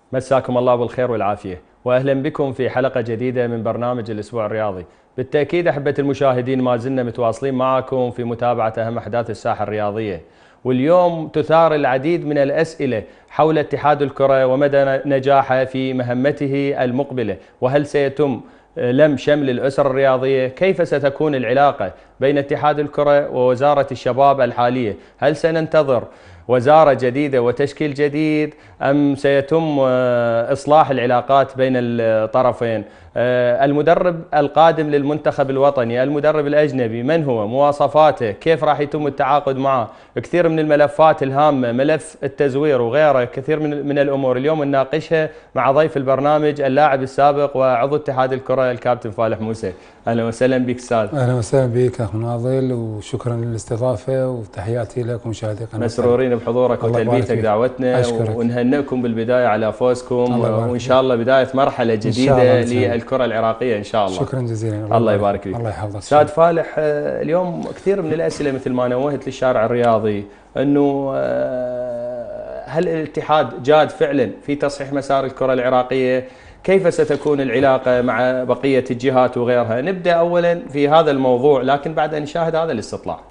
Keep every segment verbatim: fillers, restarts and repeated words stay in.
مساكم الله بالخير والعافية، وأهلا بكم في حلقة جديدة من برنامج الأسبوع الرياضي. بالتأكيد أحبة المشاهدين ما زلنا متواصلين معكم في متابعة أهم أحداث الساحة الرياضية، واليوم تثار العديد من الأسئلة حول اتحاد الكرة ومدى نجاحه في مهمته المقبلة، وهل سيتم لم شمل الأسر الرياضية؟ كيف ستكون العلاقة بين اتحاد الكرة ووزارة الشباب الحالية؟ هل سننتظر وزارة جديدة وتشكيل جديد أم سيتم إصلاح العلاقات بين الطرفين؟ المدرب القادم للمنتخب الوطني، المدرب الأجنبي، من هو؟ مواصفاته؟ كيف راح يتم التعاقد معه؟ كثير من الملفات الهامة، ملف التزوير وغيره، كثير من من الأمور اليوم نناقشها مع ضيف البرنامج اللاعب السابق وعضو اتحاد الكرة الكابتن فالح موسى. أهلا وسهلا بك أستاذ. أهلا وسهلا بك أخ ناضل، وشكرا للاستضافة وتحياتي لك ومشاهدي قناة. مسرورين بحضورك وتلبيتك دعوتنا، ونهنئكم بالبداية على فوزكم، وإن شاء الله بداية مرحلة جديدة للكرة العراقية إن شاء الله. شكرا جزيلا. الله, الله يبارك فيك. الله يحفظك. أستاذ فالح، اليوم كثير من الأسئلة مثل ما نوهت للشارع الرياضي أنه هل الاتحاد جاد فعلا في تصحيح مسار الكرة العراقية؟ كيف ستكون العلاقة مع بقية الجهات وغيرها؟ نبدأ أولا في هذا الموضوع، لكن بعد أن نشاهد هذا الاستطلاع.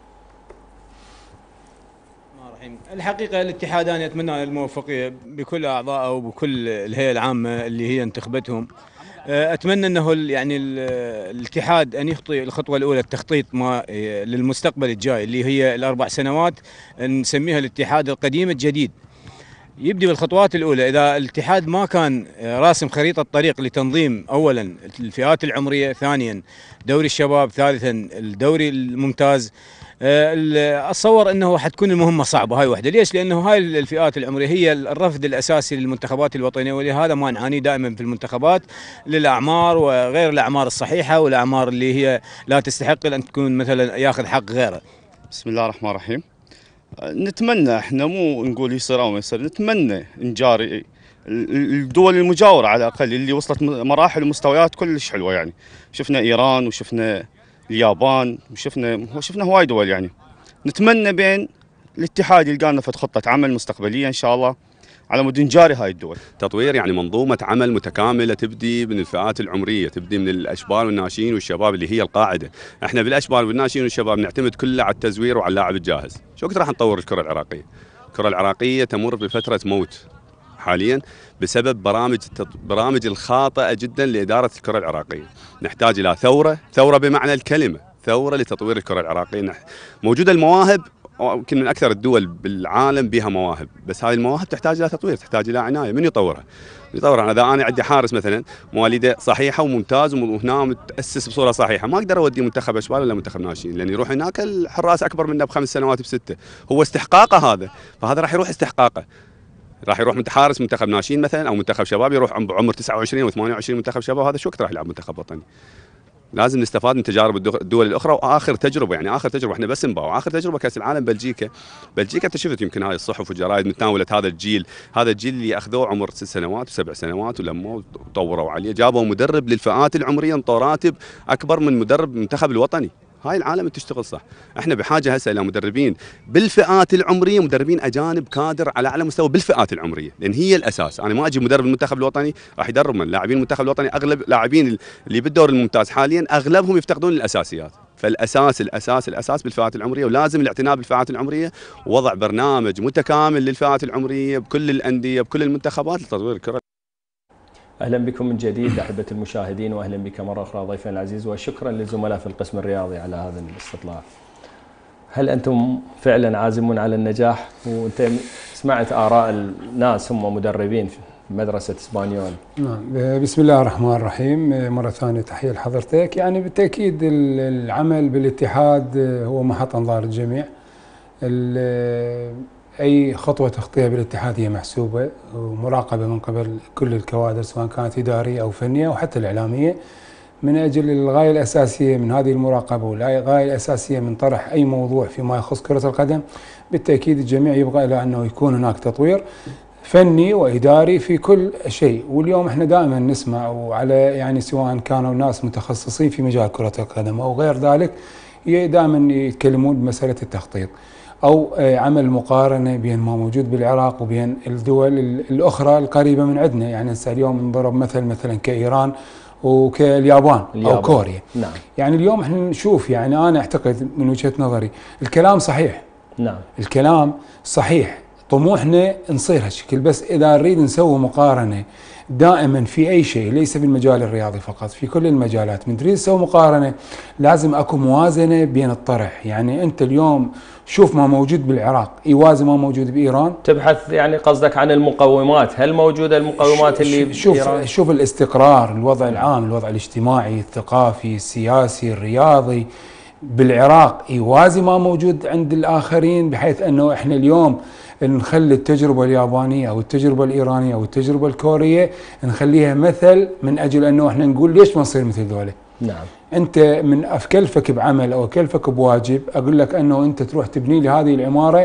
الحقيقة الاتحاد أنا أتمنى الموفقية بكل أعضائه وبكل الهيئة العامة اللي هي انتخبتهم. أتمنى أنه يعني الاتحاد أن يخطي الخطوة الأولى، التخطيط ما للمستقبل الجاي اللي هي الأربع سنوات نسميها الاتحاد القديم الجديد. يبدي بالخطوات الأولى. إذا الاتحاد ما كان راسم خريطة طريق لتنظيم أولا الفئات العمرية، ثانيا دوري الشباب، ثالثا الدوري الممتاز، أتصور أنه حتكون المهمة صعبة. هاي واحدة. ليش؟ لأنه هاي الفئات العمرية هي الرفد الأساسي للمنتخبات الوطنية، ولهذا ما نعاني دائما في المنتخبات للأعمار وغير الأعمار الصحيحة والأعمار اللي هي لا تستحق أن تكون مثلا ياخذ حق غيره. بسم الله الرحمن الرحيم. نتمنى احنا مو نقول يصير او ما يصير، نتمنى نجاري الدول المجاورة على الأقل اللي وصلت مراحل ومستويات كلش حلوة. يعني شفنا إيران وشفنا اليابان وشفنا وشفنا هواي دول. يعني نتمنى بين الاتحاد يلقى لنا خطة عمل مستقبلية إن شاء الله على مود نجاري هاي الدول. تطوير يعني منظومة عمل متكاملة تبدي من الفئات العمرية، تبدي من الأشبال والناشئين والشباب اللي هي القاعدة. احنا بالأشبال والناشئين والشباب نعتمد كله على التزوير وعلى اللاعب الجاهز. شو وقت راح نطور الكرة العراقية؟ الكرة العراقية تمر بفترة موت حاليا بسبب برامج برامج الخاطئة جدا لإدارة الكرة العراقية. نحتاج إلى ثورة، ثورة بمعنى الكلمة، ثورة لتطوير الكرة العراقية. موجودة المواهب، يمكن من أكثر الدول بالعالم بها مواهب، بس هذه المواهب تحتاج إلى تطوير، تحتاج إلى عناية. من يطورها؟ يطورها إذا أنا عندي حارس مثلا مواليده صحيحة وممتاز وهنا متأسس بصورة صحيحة، ما أقدر أودي منتخب أشبال ولا منتخب ناشئين، لأن يروح هناك الحراس أكبر منه بخمس سنوات بستة، هو استحقاقه هذا، فهذا راح يروح استحقاقه. راح يروح حارس منتخب ناشئين مثلا او منتخب شباب، يروح بعمر تسعة وعشرين او ثمانية وعشرين منتخب شباب، هذا شو وقت راح يلعب منتخب وطني؟ لازم نستفاد من تجارب الدول الاخرى. واخر تجربه يعني اخر تجربه احنا بس نباوع، اخر تجربه كاس العالم بلجيكا. بلجيكا انت شفت يمكن هاي الصحف والجرايد متناولت هذا الجيل، هذا الجيل اللي اخذوه عمر ست سنوات وسبع سنوات ولموه وطوروا عليه، جابوا مدرب للفئات العمريه انطوا راتب اكبر من مدرب المنتخب الوطني. هاي العالم تشتغل صح. احنا بحاجه هسه الى مدربين بالفئات العمريه، مدربين اجانب كادر على اعلى مستوى بالفئات العمريه، لان هي الاساس. انا ما اجي مدرب المنتخب الوطني راح يدرب من لاعبين المنتخب الوطني، اغلب لاعبين اللي بالدور الممتاز حاليا اغلبهم يفتقدون الاساسيات. فالاساس الاساس الاساس بالفئات العمريه، ولازم الاعتناء بالفئات العمريه ووضع برنامج متكامل للفئات العمريه بكل الانديه بكل المنتخبات لتطوير الكره. أهلا بكم من جديد أحبة المشاهدين، وأهلا بك مرة أخرى ضيفنا العزيز، وشكرا للزملاء في القسم الرياضي على هذا الاستطلاع. هل أنتم فعلا عازمون على النجاح؟ وأنت سمعت آراء الناس هم مدربين في مدرسة اسبانيول. نعم، بسم الله الرحمن الرحيم. مرة ثانية تحية لحضرتك. يعني بالتأكيد العمل بالاتحاد هو محط أنظار الجميع. أي خطوة تخطيها بالاتحاد هي محسوبة ومراقبة من قبل كل الكوادر، سواء كانت إدارية أو فنية وحتى الإعلامية، من أجل الغاية الأساسية من هذه المراقبة والغاية الأساسية من طرح أي موضوع فيما يخص كرة القدم. بالتأكيد الجميع يبغى إلى أنه يكون هناك تطوير فني وإداري في كل شيء. واليوم احنا دائما نسمع وعلى يعني سواء كانوا ناس متخصصين في مجال كرة القدم أو غير ذلك دائما يتكلمون بمسألة التخطيط. او عمل مقارنه بين ما موجود بالعراق وبين الدول الاخرى القريبه من عندنا. يعني هسه اليوم نضرب مثل مثلا كايران وكاليابان اليابان. او كوريا. نعم. يعني اليوم احنا نشوف، يعني انا اعتقد من وجهه نظري الكلام صحيح. نعم. الكلام صحيح، طموحنا نصير هالشكل، بس اذا نريد نسوي مقارنه دائما في اي شيء، ليس بالمجال الرياضي فقط، في كل المجالات من تريد تسوي مقارنه لازم اكو موازنه بين الطرح. يعني انت اليوم شوف ما موجود بالعراق يوازي ما موجود بايران. تبحث يعني قصدك عن المقومات، هل موجوده المقومات اللي شوف بإيران؟ شوف الاستقرار، الوضع العام، الوضع الاجتماعي، الثقافي، السياسي، الرياضي بالعراق يوازي ما موجود عند الاخرين، بحيث انه احنا اليوم نخلي التجربه اليابانيه او التجربه الايرانيه او التجربه الكوريه نخليها مثل، من اجل انه احنا نقول ليش ما نصير مثل ذولا. نعم. انت من اكلفك بعمل او اكلفك بواجب، اقول لك انه انت تروح تبني لي هذه العماره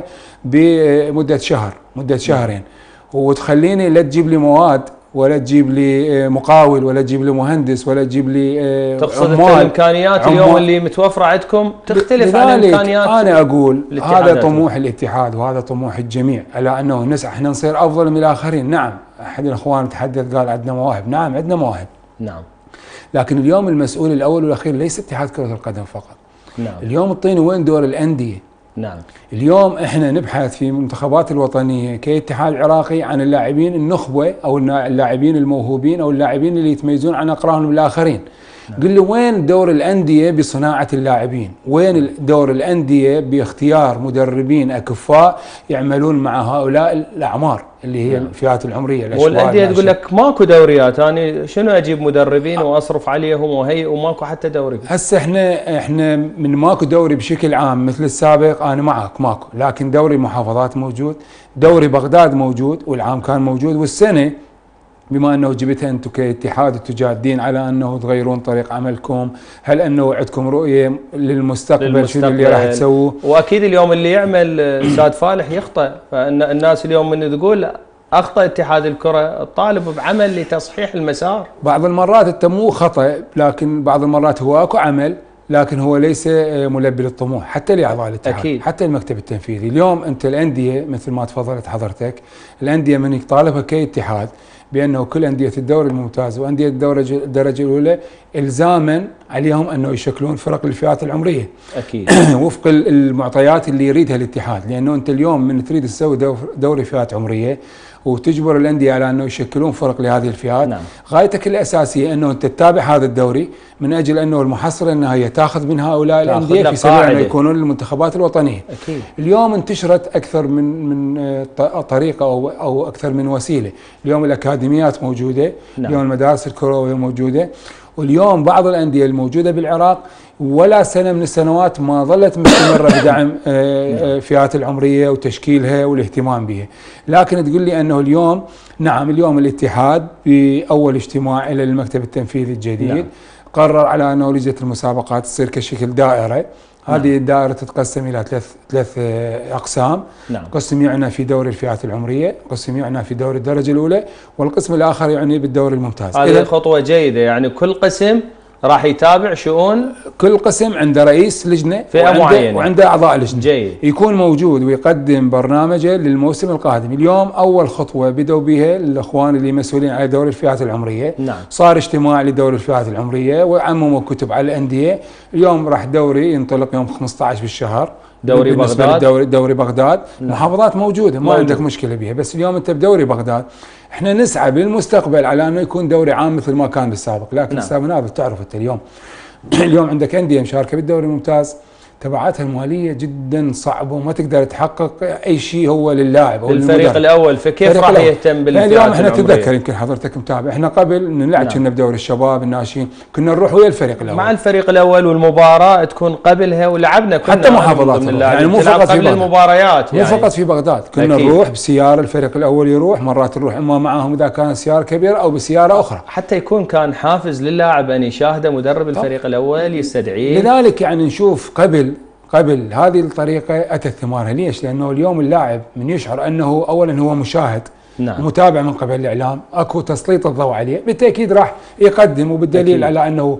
بمده شهر، مده شهرين، وتخليني لا تجيب لي مواد ولا تجيب لي مقاول ولا تجيب لي مهندس ولا تجيب لي تقصد عمال. الامكانيات عمال اليوم اللي متوفره عندكم تختلف عن امكانيات. انا اقول هذا طموح الاتحاد وهذا طموح الجميع، الا انه نسعى احنا نصير افضل من الاخرين. نعم، احد الاخوان تحدث قال عندنا مواهب، نعم عندنا مواهب. نعم. لكن اليوم المسؤول الاول والاخير ليس اتحاد كره القدم فقط. نعم. اليوم اعطيني وين دور الانديه. نعم. اليوم احنا نبحث في المنتخبات الوطنيه كاتحاد عراقي عن اللاعبين النخبه او اللاعبين الموهوبين او اللاعبين اللي يتميزون عن اقرانهم الاخرين. نعم. قل لي وين دور الانديه بصناعه اللاعبين؟ وين دور الانديه باختيار مدربين اكفاء يعملون مع هؤلاء الاعمار اللي هي نعم. الفئات العمريه الاشبال؟ والانديه تقول لك ماكو دوريات، انا شنو اجيب مدربين واصرف عليهم وهي وماكو حتى دوري. هسه احنا احنا من ماكو دوري بشكل عام مثل السابق، انا معك ماكو، لكن دوري محافظات موجود، دوري بغداد موجود والعام كان موجود، والسنه بما انه جبتها انتم كاتحاد تجادين على انه تغيرون طريق عملكم، هل انه عندكم رؤيه للمستقبل, للمستقبل شنو اللي راح تسووه؟ واكيد اليوم اللي يعمل استاذ فالح يخطئ، فان الناس اليوم من تقول اخطا اتحاد الكره، الطالب بعمل لتصحيح المسار. بعض المرات انت مو خطا، لكن بعض المرات هو اكو عمل، لكن هو ليس ملبي للطموح حتى لاعضاء الاتحاد. أكيد. حتى المكتب التنفيذي. اليوم انت الانديه مثل ما تفضلت حضرتك، الانديه من يطالبها كاتحاد بانه كل انديه الدوري الممتاز وانديه الدرجه الدرجه الاولى الزاما عليهم انه يشكلون فرق للفئات العمريه. اكيد. وفق المعطيات اللي يريدها الاتحاد، لانه انت اليوم من تريد تسوي دوري فئات عمريه وتجبر الانديه على انه يشكلون فرق لهذه الفئات. نعم. غايتك الاساسيه انه انت تتابع هذا الدوري من اجل انه المحصله النهائيه تاخذ من هؤلاء الانديه في سبيل انه يكونون للمنتخبات الوطنيه. أكيد. اليوم انتشرت اكثر من من طريقه او او اكثر من وسيله، اليوم الاكاديميات موجوده. نعم. اليوم المدارس الكرويه موجوده، واليوم بعض الانديه الموجوده بالعراق ولا سنه من السنوات ما ظلت مستمره بدعم فئات العمريه وتشكيلها والاهتمام بها. لكن تقول لي انه اليوم، نعم اليوم الاتحاد باول اجتماع الى المكتب التنفيذي الجديد نعم. قرر على انه لجنه المسابقات تصير كشكل دائره. هذه نعم. الدائره تتقسم الى ثلاث ثلاث اقسام. نعم. قسم يعنى في دوري الفئات العمريه، قسم يعنى في دوري الدرجه الاولى، والقسم الاخر يعني بالدوري الممتاز. هذه خطوه جيده، يعني كل قسم راح يتابع شؤون، كل قسم عنده رئيس لجنه فئه معينه وعنده اعضاء لجنه. جيد. يكون موجود ويقدم برنامجه للموسم القادم. اليوم اول خطوه بدوا بها الاخوان اللي مسؤولين على دوري الفئات العمريه. نعم. صار اجتماع لدوري الفئات العمريه وعمموا كتب على الانديه. اليوم راح دوري ينطلق يوم خمسة عشر بالشهر، دوري بغداد. دوري, دوري بغداد. نعم. محافظات موجوده ما موجود. عندك مشكله بها، بس اليوم انت بدوري بغداد. احنا نسعى بالمستقبل على انه يكون دوري عام مثل ما كان بالسابق، لكن استاذ نعم. منابل تعرف انت اليوم اليوم عندك انديه مشاركه بالدوري الممتاز، تبعاتها الماليه جدا صعبه وما تقدر تحقق اي شيء هو للاعب او الفريق الاول، فكيف راح يهتم بالفئات اليوم احنا تتذكر يمكن حضرتك متابع، احنا قبل نلعب نعم. كنا بدوري الشباب الناشئين كنا نروح ويا الفريق الاول مع الفريق الاول، والمباراه تكون قبلها ولعبنا كنا حتى محافظات يعني مو فقط في المباريات، يعني مو فقط في بغداد، كنا أكيد. نروح بسياره، الفريق الاول يروح، مرات نروح اما معهم اذا كان سياره كبيره او بسياره اخرى، حتى يكون كان حافز للاعب ان يشاهد مدرب الفريق الاول يستدعيه. لذلك يعني نشوف قبل قبل هذه الطريقة أتت ثمارها. ليش؟ لأنه اليوم اللاعب من يشعر أنه أولا هو مشاهد نعم. متابع من قبل الاعلام، اكو تسليط الضوء عليه، بالتاكيد راح يقدم. وبالدليل أكيد. على انه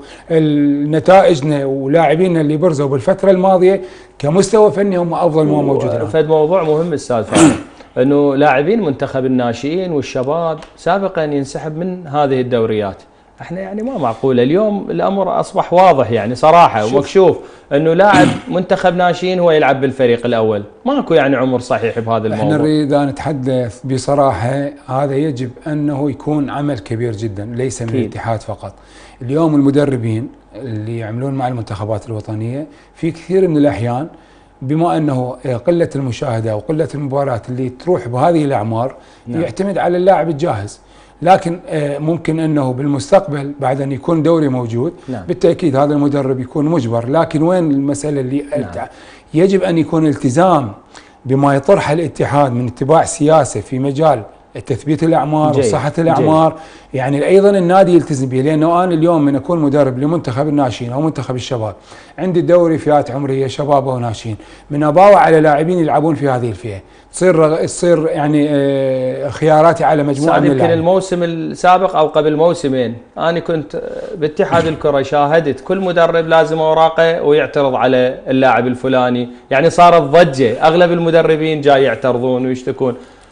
نتائجنا ولاعبينا اللي برزوا بالفتره الماضيه كمستوى فني هم افضل ما موجود الان. فد موضوع مهم استاذ فهد انه لاعبين منتخب الناشئين والشباب سابقا ينسحب من هذه الدوريات. احنا يعني ما معقوله اليوم الامر اصبح واضح يعني صراحه ومكشوف انه لاعب منتخب ناشئين هو يلعب بالفريق الاول، ماكو يعني عمر صحيح بهذا الموضوع. احنا نريد ان نتحدث بصراحه، هذا يجب انه يكون عمل كبير جدا ليس من الاتحاد فقط. اليوم المدربين اللي يعملون مع المنتخبات الوطنيه في كثير من الاحيان بما انه قله المشاهده وقله المباريات اللي تروح بهذه الاعمار نعم. يعتمد على اللاعب الجاهز، لكن ممكن انه بالمستقبل بعد ان يكون دوري موجود نعم. بالتاكيد هذا المدرب يكون مجبر. لكن وين المساله اللي نعم. يجب ان يكون التزام بما يطرحه الاتحاد من اتباع سياسه في مجال تثبيت الاعمار جيد. وصحه الاعمار جيد. يعني ايضا النادي يلتزم به، لانه انا اليوم من اكون مدرب لمنتخب الناشئين او منتخب الشباب، عندي دوري فئات عمريه شباب وناشئين، من اباوع على لاعبين يلعبون في هذه الفئه، تصير تصير يعني خياراتي على مجموعه من اللاعبين. يمكن الموسم السابق او قبل موسمين انا كنت باتحاد الكره شاهدت كل مدرب لازم اوراقه ويعترض على اللاعب الفلاني، يعني صارت ضجه، اغلب المدربين جاي يعترضون ويشتكون.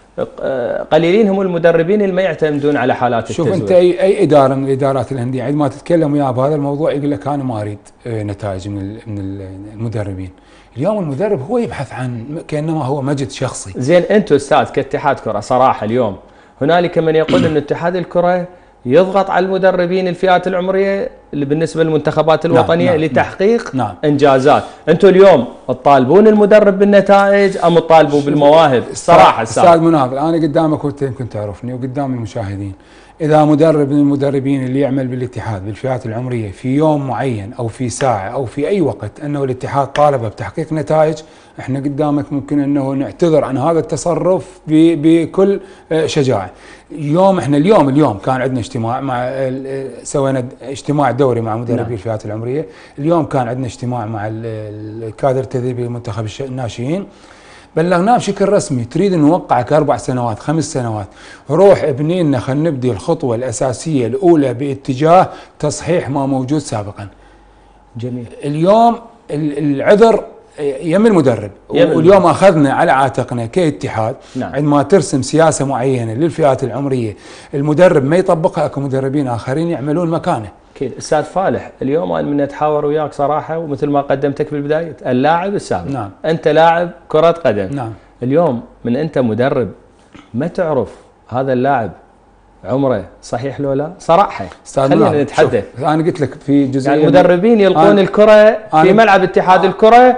قليلين هم المدربين اللي ما يعتمدون على حالات التزوير. شوف انت اي اي اداره من الادارات الانديه عندما تتكلم وياه بهذا الموضوع يقول لك انا ما اريد نتائج من من المدربين. اليوم المدرب هو يبحث عن كانما هو مجد شخصي. زين انتم استاذ كاتحاد كره صراحه اليوم هنالك من يقول ان اتحاد الكره يضغط على المدربين الفئات العمريه اللي بالنسبه للمنتخبات الوطنيه نعم. لتحقيق نعم. انجازات. انتم اليوم تطالبون المدرب بالنتائج ام تطالبوا بالمواهب؟ صراحه استاذ مناظر انا قدامك وانت يمكن تعرفني وقدام المشاهدين، اذا مدرب من المدربين اللي يعمل بالاتحاد بالفئات العمريه في يوم معين او في ساعه او في اي وقت انه الاتحاد طالبه بتحقيق نتائج، احنا قدامك ممكن انه نعتذر عن هذا التصرف بكل شجاعه. اليوم احنا اليوم اليوم كان عندنا اجتماع مع سوينا اجتماع دوري مع مدربي نعم. الفئات العمريه، اليوم كان عندنا اجتماع مع الكادر التدريبي لمنتخب الناشئين، بلغناه بشكل رسمي تريد نوقعك اربع سنوات خمس سنوات، روح ابني لنا خلينا نبدي الخطوه الاساسيه الاولى باتجاه تصحيح ما موجود سابقا. جميل. اليوم العذر يم المدرب، واليوم اخذنا على عاتقنا كاتحاد نعم. عندما ترسم سياسه معينه للفئات العمريه المدرب ما يطبقها، اكو مدربين اخرين يعملون مكانه. اكيد. استاذ فالح اليوم انا من اتحاور وياك صراحه ومثل ما قدمتك في البدايه اللاعب السابق نعم. انت لاعب كره قدم نعم. اليوم من انت مدرب ما تعرف هذا اللاعب عمره صحيح لو لا؟ صراحه خلينا نتحدث. انا قلت لك في جزئيه يعني المدربين يلقون الكره في ملعب اتحاد الكره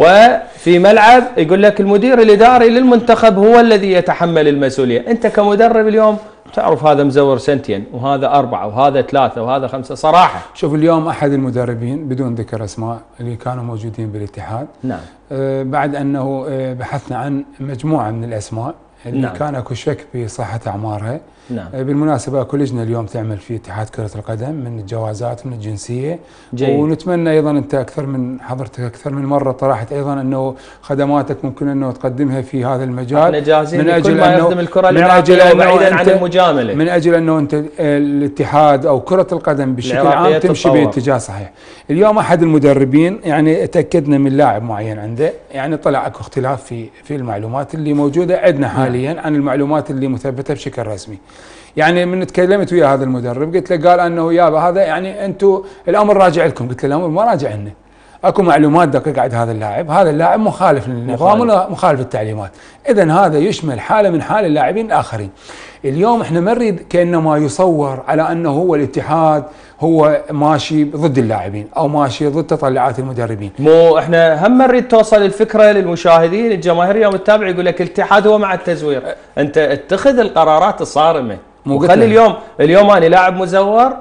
وفي ملعب يقول لك المدير الاداري للمنتخب هو الذي يتحمل المسؤوليه، انت كمدرب اليوم تعرف هذا مزور سنتين وهذا اربعه وهذا ثلاثه وهذا خمسه صراحه. شوف اليوم احد المدربين بدون ذكر اسماء اللي كانوا موجودين بالاتحاد نعم آه بعد انه آه بحثنا عن مجموعه من الاسماء اللي نعم. كان اكو شك بصحه اعمارها نعم. بالمناسبه اكو لجنه اليوم تعمل في اتحاد كره القدم من الجوازات من الجنسيه جيد. ونتمنى ايضا انت اكثر من حضرتك اكثر من مره طرحت ايضا انه خدماتك ممكن انه تقدمها في هذا المجال. احنا جاهزين من اجل ما يخدم الكره العراقيه وبعيدا عن المجامله، من اجل انه انت الاتحاد او كره القدم بشكل عام تمشي باتجاه صحيح. اليوم احد المدربين يعني تاكدنا من لاعب معين عنده يعني طلع اكو اختلاف في في المعلومات اللي موجوده عندنا حاليا عن المعلومات اللي مثبته بشكل رسمي. يعني من تكلمت ويا هذا المدرب قلت له قال انه يابا هذا يعني انتم الامر راجع لكم، قلت له الامر ما راجع لنا، اكو معلومات دقيقه عند هذا اللاعب، هذا اللاعب مخالف للنظام ولا مخالف للتعليمات، اذا هذا يشمل حاله من حال اللاعبين الاخرين. اليوم احنا ما نريد كانما يصور على انه هو الاتحاد هو ماشي ضد اللاعبين او ماشي ضد تطلعات المدربين. مو احنا هم نريد توصل الفكره للمشاهدين الجماهير يوم التابع يقول لك الاتحاد هو مع التزوير، انت اتخذ القرارات الصارمه وخلي اليوم اليوم انا لاعب مزور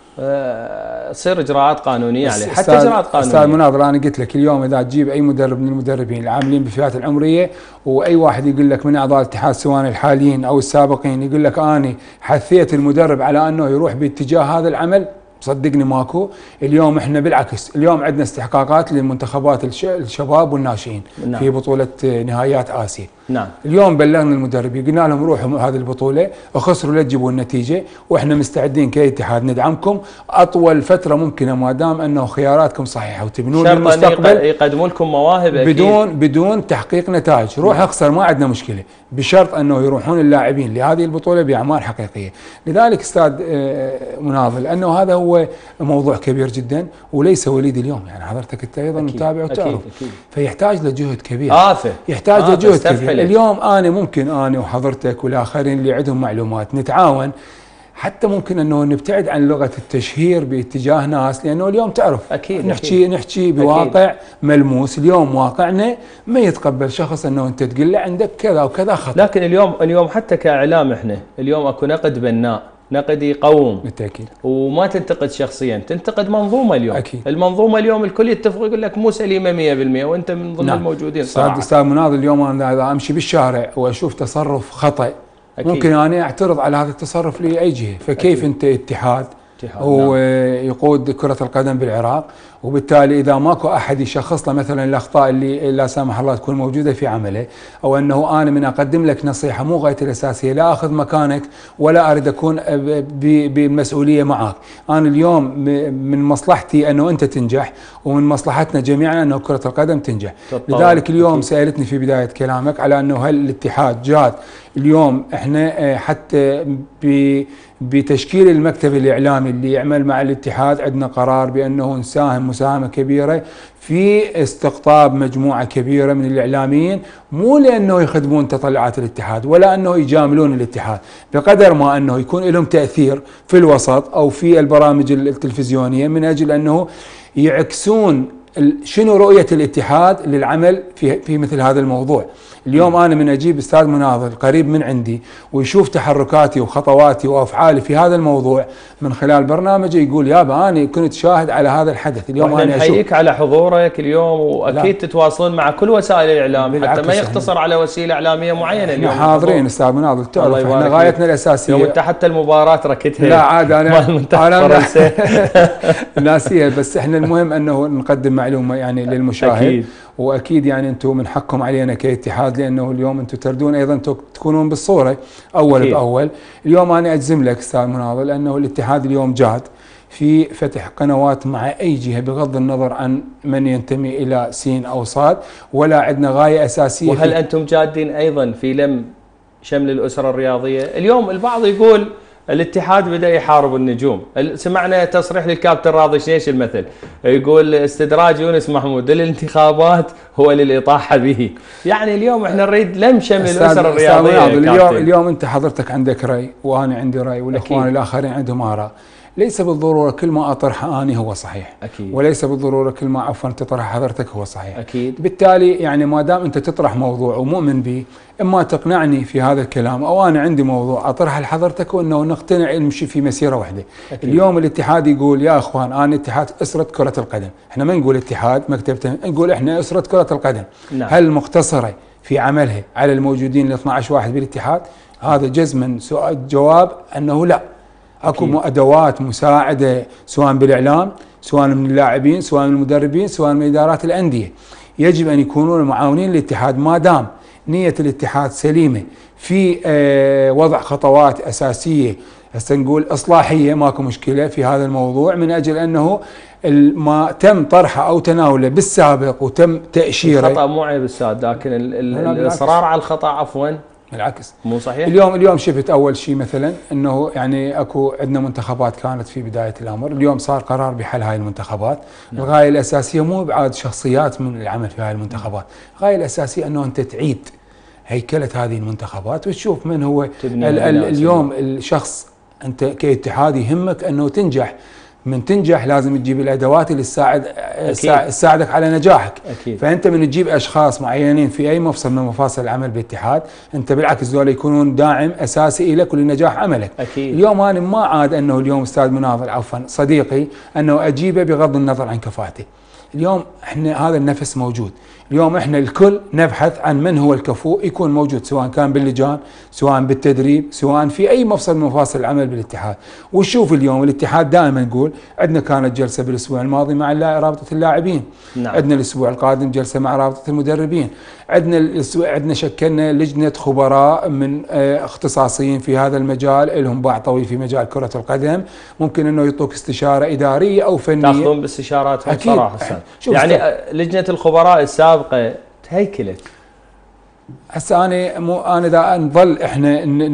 تصير اجراءات قانونيه عليه، حتى اجراءات قانونيه. استاذ مناظر انا قلت لك اليوم اذا تجيب اي مدرب من المدربين العاملين بالفئات العمريه واي واحد يقول لك من اعضاء الاتحاد سواء الحاليين او السابقين يقول لك اني حثيت المدرب على انه يروح باتجاه هذا العمل، صدقني ماكو. اليوم احنا بالعكس اليوم عندنا استحقاقات للمنتخبات الشباب والناشئين نعم. في بطوله نهائيات اسيا. نعم. اليوم بلغنا المدربين قلنا لهم روحوا هذه البطوله وخسروا لا تجيبوا النتيجه، واحنا مستعدين كاتحاد ندعمكم اطول فتره ممكنه ما دام انه خياراتكم صحيحه وتبنون المستقبل. يقدموا لكم مواهب بدون أكيد. بدون تحقيق نتائج، روح نعم. اخسر ما عندنا مشكله، بشرط انه يروحون اللاعبين لهذه البطوله باعمال حقيقيه. لذلك استاذ مناضل انه هذا هو موضوع كبير جدا وليس وليد اليوم، يعني حضرتك انت ايضا متابع وتعرف، فيحتاج لجهد كبير. آفة. يحتاج آفة. لجهد كبير. اليوم انا ممكن انا وحضرتك والاخرين اللي عندهم معلومات نتعاون، حتى ممكن انه نبتعد عن لغه التشهير باتجاه ناس، لانه اليوم تعرف أكيد نحكي أكيد. نحكي بواقع أكيد. ملموس. اليوم واقعنا ما يتقبل شخص انه انت تقول له عندك كذا وكذا خطا. لكن اليوم اليوم حتى كاعلام احنا اليوم اكو نقد بناء، نقد يقوم بالتاكيد، وما تنتقد شخصيا، تنتقد منظومه اليوم. أكيد. المنظومه اليوم الكل يتفق يقول لك مو سليمه مية بالمية وانت من ضمن نعم. الموجودين صراحه. استاذ مناضل اليوم انا اذا امشي بالشارع واشوف تصرف خطا أكيد. ممكن أنا أعترض على هذا التصرف لأي جهة، فكيف أكيد. أنت اتحاد ويقود نعم. كرة القدم بالعراق، وبالتالي إذا ماكو أحد يشخص له مثلا الأخطاء اللي لا سامح الله تكون موجودة في عمله، أو أنه أنا من أقدم لك نصيحة مو غايتي الأساسية لا أخذ مكانك ولا أريد أكون بالمسؤولية معك، أنا اليوم من مصلحتي أنه أنت تنجح ومن مصلحتنا جميعا أنه كرة القدم تنجح. لذلك اليوم أكيد. سألتني في بداية كلامك على أنه هل الاتحاد جاد اليوم احنا حتى بتشكيل المكتب الإعلامي اللي يعمل مع الاتحاد عندنا قرار بأنه نساهم مساهمة كبيرة في استقطاب مجموعة كبيرة من الإعلاميين، مو لأنه يخدمون تطلعات الاتحاد ولا أنه يجاملون الاتحاد، بقدر ما أنه يكون لهم تأثير في الوسط أو في البرامج التلفزيونية من أجل أنه يعكسون شنو رؤية الاتحاد للعمل في في مثل هذا الموضوع. اليوم أنا من أجيب أستاذ مناضل قريب من عندي ويشوف تحركاتي وخطواتي وأفعالي في هذا الموضوع من خلال برنامجه، يقول يابا أنا كنت شاهد على هذا الحدث. اليوم أنا نحييك على حضورك اليوم، وأكيد لا. تتواصلون مع كل وسائل الإعلام حتى ما يختصر على وسيلة إعلامية معينة. اليوم حاضرين أستاذ مناضل، تعرف احنا غايتنا الأساسية. يوم أنت حتى المباراة ركتها لا عاد أنا أنا ناسية، بس احنا المهم أنه نقدم معلومة يعني للمشاهد أكيد. واكيد يعني انتم من حقكم علينا كاتحاد، لانه اليوم انتم تردون ايضا تكونون بالصوره اول أكيد. باول. اليوم انا اجزم لك استاذ مناضل انه الاتحاد اليوم جاد في فتح قنوات مع اي جهه بغض النظر عن من ينتمي الى سين او صاد، ولا عندنا غايه اساسيه. وهل انتم جادين ايضا في لم شمل الاسره الرياضيه؟ اليوم البعض يقول الاتحاد بدأ يحارب النجوم، سمعنا تصريح للكابتن راضي شنيش المثل، يقول استدراج يونس محمود للانتخابات هو للإطاحة به. يعني اليوم احنا نريد لم شمل الأسر الرياضية. اليوم اليوم انت حضرتك عندك رأي وانا عندي رأي والاخوان الاخرين عندهم آراء، ليس بالضرورة كل ما أطرحه أنا هو صحيح أكيد. وليس بالضرورة كل ما عفوا تطرح حضرتك هو صحيح أكيد. بالتالي يعني ما دام أنت تطرح موضوع ومؤمن به، إما تقنعني في هذا الكلام أو أنا عندي موضوع أطرحه لحضرتك وأنه نقتنع نمشي في مسيرة واحدة أكيد. اليوم الاتحاد يقول يا أخوان أنا اتحاد أسرة كرة القدم، إحنا ما نقول اتحاد مكتب، نقول إحنا أسرة كرة القدم نعم. هل مقتصرة في عملها على الموجودين ال اثني عشر واحد بالاتحاد؟ هذا جزما سؤال جواب أنه لا، اكو ادوات مساعده سواء بالاعلام سواء من اللاعبين سواء من المدربين سواء من ادارات الانديه، يجب ان يكونون معاونين للاتحاد ما دام نيه الاتحاد سليمه في وضع خطوات اساسيه هسه نقول اصلاحيه، ماكو مشكله في هذا الموضوع، من اجل انه ما تم طرحه او تناوله بالسابق وتم تاشيره. الخطا مو عيب استاذ، لكن الاصرار على الخطا عفوا بالعكس مو صحيح. اليوم اليوم شفت اول شيء مثلا انه يعني اكو عندنا منتخبات كانت في بدايه الامر، اليوم صار قرار بحل هاي المنتخبات. نعم. الغايه الاساسيه مو ابعاد شخصيات من العمل في هاي المنتخبات، الغايه الاساسيه انه انت تعيد هيكله هذه المنتخبات وتشوف من هو ال ال اليوم الشخص. انت كاتحاد يهمك انه تنجح، من تنجح لازم تجيب الادوات اللي تساعد تساعدك على نجاحك أكيد. فانت من تجيب اشخاص معينين في اي مفصل من مفاصل العمل بالاتحاد، انت بالعكس ذولا يكونون داعم اساسي لك ولنجاح عملك أكيد. اليوم انا ما عاد انه اليوم استاذ مناضل عفوا صديقي انه اجيبه بغض النظر عن كفاءته، اليوم احنا هذا النفس موجود، اليوم احنا الكل نبحث عن من هو الكفؤ يكون موجود، سواء كان باللجان، سواء بالتدريب، سواء في اي مفصل من مفاصل العمل بالاتحاد. وشوف اليوم الاتحاد دائما نقول عندنا كانت جلسه بالاسبوع الماضي مع رابطه اللاعبين، نعم. عندنا الاسبوع القادم جلسه مع رابطه المدربين، عندنا الاسبوع عندنا شكلنا لجنه خبراء من اه اختصاصيين في هذا المجال، لهم باع طويل في مجال كره القدم، ممكن انه يعطوك استشاره اداريه او فنيه. تاخذون باستشاراتهم صراحه. يعني استاذ. لجنه الخبراء السابقه تهيكلت. هسه انا مو انا دا نظل احنا ن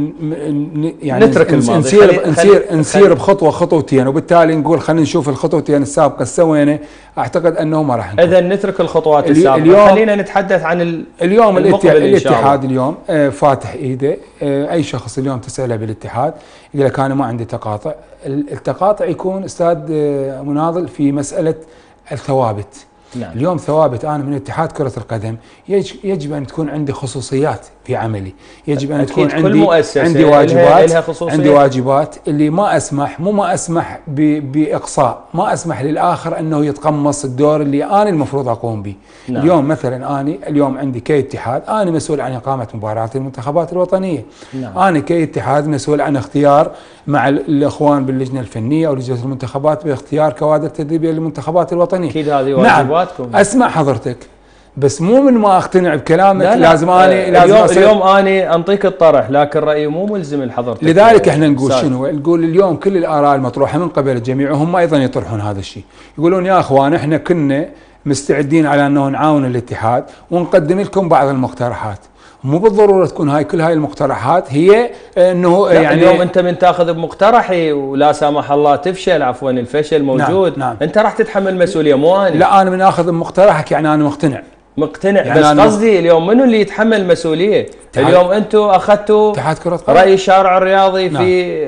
ن يعني نترك الماضي، نسير خلي نسير خلي نسير خلي بخطوه خطوتين، وبالتالي نقول خلينا نشوف الخطوتين السابقه سوينا، اعتقد انه ما راح نكون. اذا نترك الخطوات السابقه، اليوم خلينا نتحدث عن اليوم الاتحاد اليوم اه فاتح ايده. اه اي شخص اليوم تساله بالاتحاد يقول لك انا ما عندي تقاطع. التقاطع يكون استاذ اه مناضل في مساله الثوابت. نعم. اليوم ثوابت انا من اتحاد كره القدم يجب ان تكون عندي خصوصيات في عملي، يجب ان تكون عندي عندي واجبات عندي واجبات اللي ما اسمح مو ما اسمح باقصاء، ما اسمح للاخر انه يتقمص الدور اللي انا المفروض اقوم به. نعم. اليوم مثلا انا اليوم عندي كاتحاد انا مسؤول عن اقامه مباريات المنتخبات الوطنيه. نعم. انا كاتحاد مسؤول عن اختيار مع الاخوان باللجنه الفنيه او لجنه المنتخبات باختيار كوادر تدريبيه للمنتخبات الوطنيه. اكيد هذه واجباتكم. نعم. اسمع حضرتك، بس مو من ما اقتنع بكلامك لا لا لازم اني لازم اليوم, اليوم اني انطيك الطرح، لكن رايي مو ملزم لحضرتك. لذلك احنا نقول سايد. شنو؟ نقول اليوم كل الاراء المطروحه من قبل الجميع وهم ايضا يطرحون هذا الشيء، يقولون يا اخوان احنا كنا مستعدين على انه نعاون الاتحاد ونقدم لكم بعض المقترحات. مو بالضروره تكون هاي كل هاي المقترحات هي انه يعني اليوم انت من تاخذ بمقترحي ولا سامح الله تفشل، عفوا الفشل موجود. نعم. نعم. انت راح تتحمل مسؤوليه مو انا. لا انا من اخذ بمقترحك يعني انا مقتنع مقتنع يعني بس قصدي اليوم منو اللي يتحمل المسؤوليه؟ اليوم انتم اخذتوا راي الشارع الرياضي. نعم. في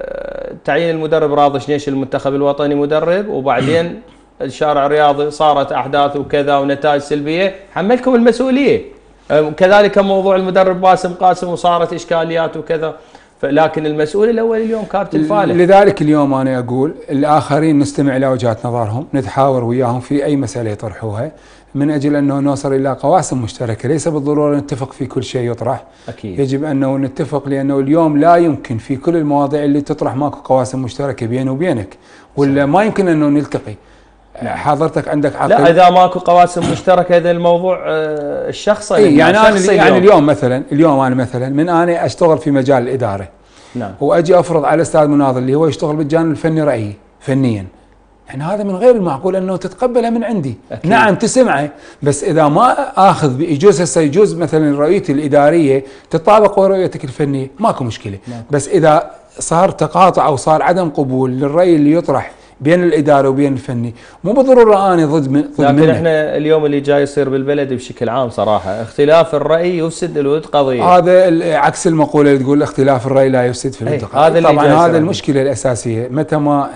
تعيين المدرب راضي شنيش المنتخب الوطني مدرب، وبعدين الشارع الرياضي صارت احداث وكذا ونتائج سلبيه، حملكم المسؤوليه. كذلك موضوع المدرب باسم قاسم وصارت اشكاليات وكذا، لكن المسؤول الاول اليوم كابتن فالح. لذلك اليوم انا اقول الاخرين نستمع الى وجهات نظرهم، نتحاور وياهم في اي مساله يطرحوها من اجل انه نوصل الى قواسم مشتركه، ليس بالضروره نتفق في كل شيء يطرح. أكيد. يجب انه نتفق، لانه اليوم لا يمكن في كل المواضيع اللي تطرح ماكو قواسم مشتركه بيني وبينك، ولا ما يمكن انه نلتقي. حضرتك عندك عقل. لا اذا ماكو قواسم مشتركه هذا الموضوع الشخصي. إيه يعني انا اليوم. يعني اليوم مثلا اليوم انا مثلا من انا اشتغل في مجال الاداره. نعم. واجي افرض على استاذ مناضل اللي هو يشتغل بالجانب الفني رايي فنيا، يعني هذا من غير المعقول انه تتقبله من عندي. أكيد. نعم تسمعه، بس اذا ما اخذ يجوز هسه يجوز مثلا رؤيتي الاداريه تطابق ورؤيتك الفنيه ماكو مشكله. نعم. بس اذا صار تقاطع او صار عدم قبول للراي اللي يطرح بين الاداره وبين الفني، مو بالضروره انا ضد من ضد لكن منه. احنا اليوم اللي جاي يصير بالبلد بشكل عام صراحه اختلاف الراي يفسد الود قضيه. هذا عكس المقوله اللي تقول اختلاف الراي لا يفسد في الود قضيه. هذا طبعا هذا المشكله الاساسيه، متى ما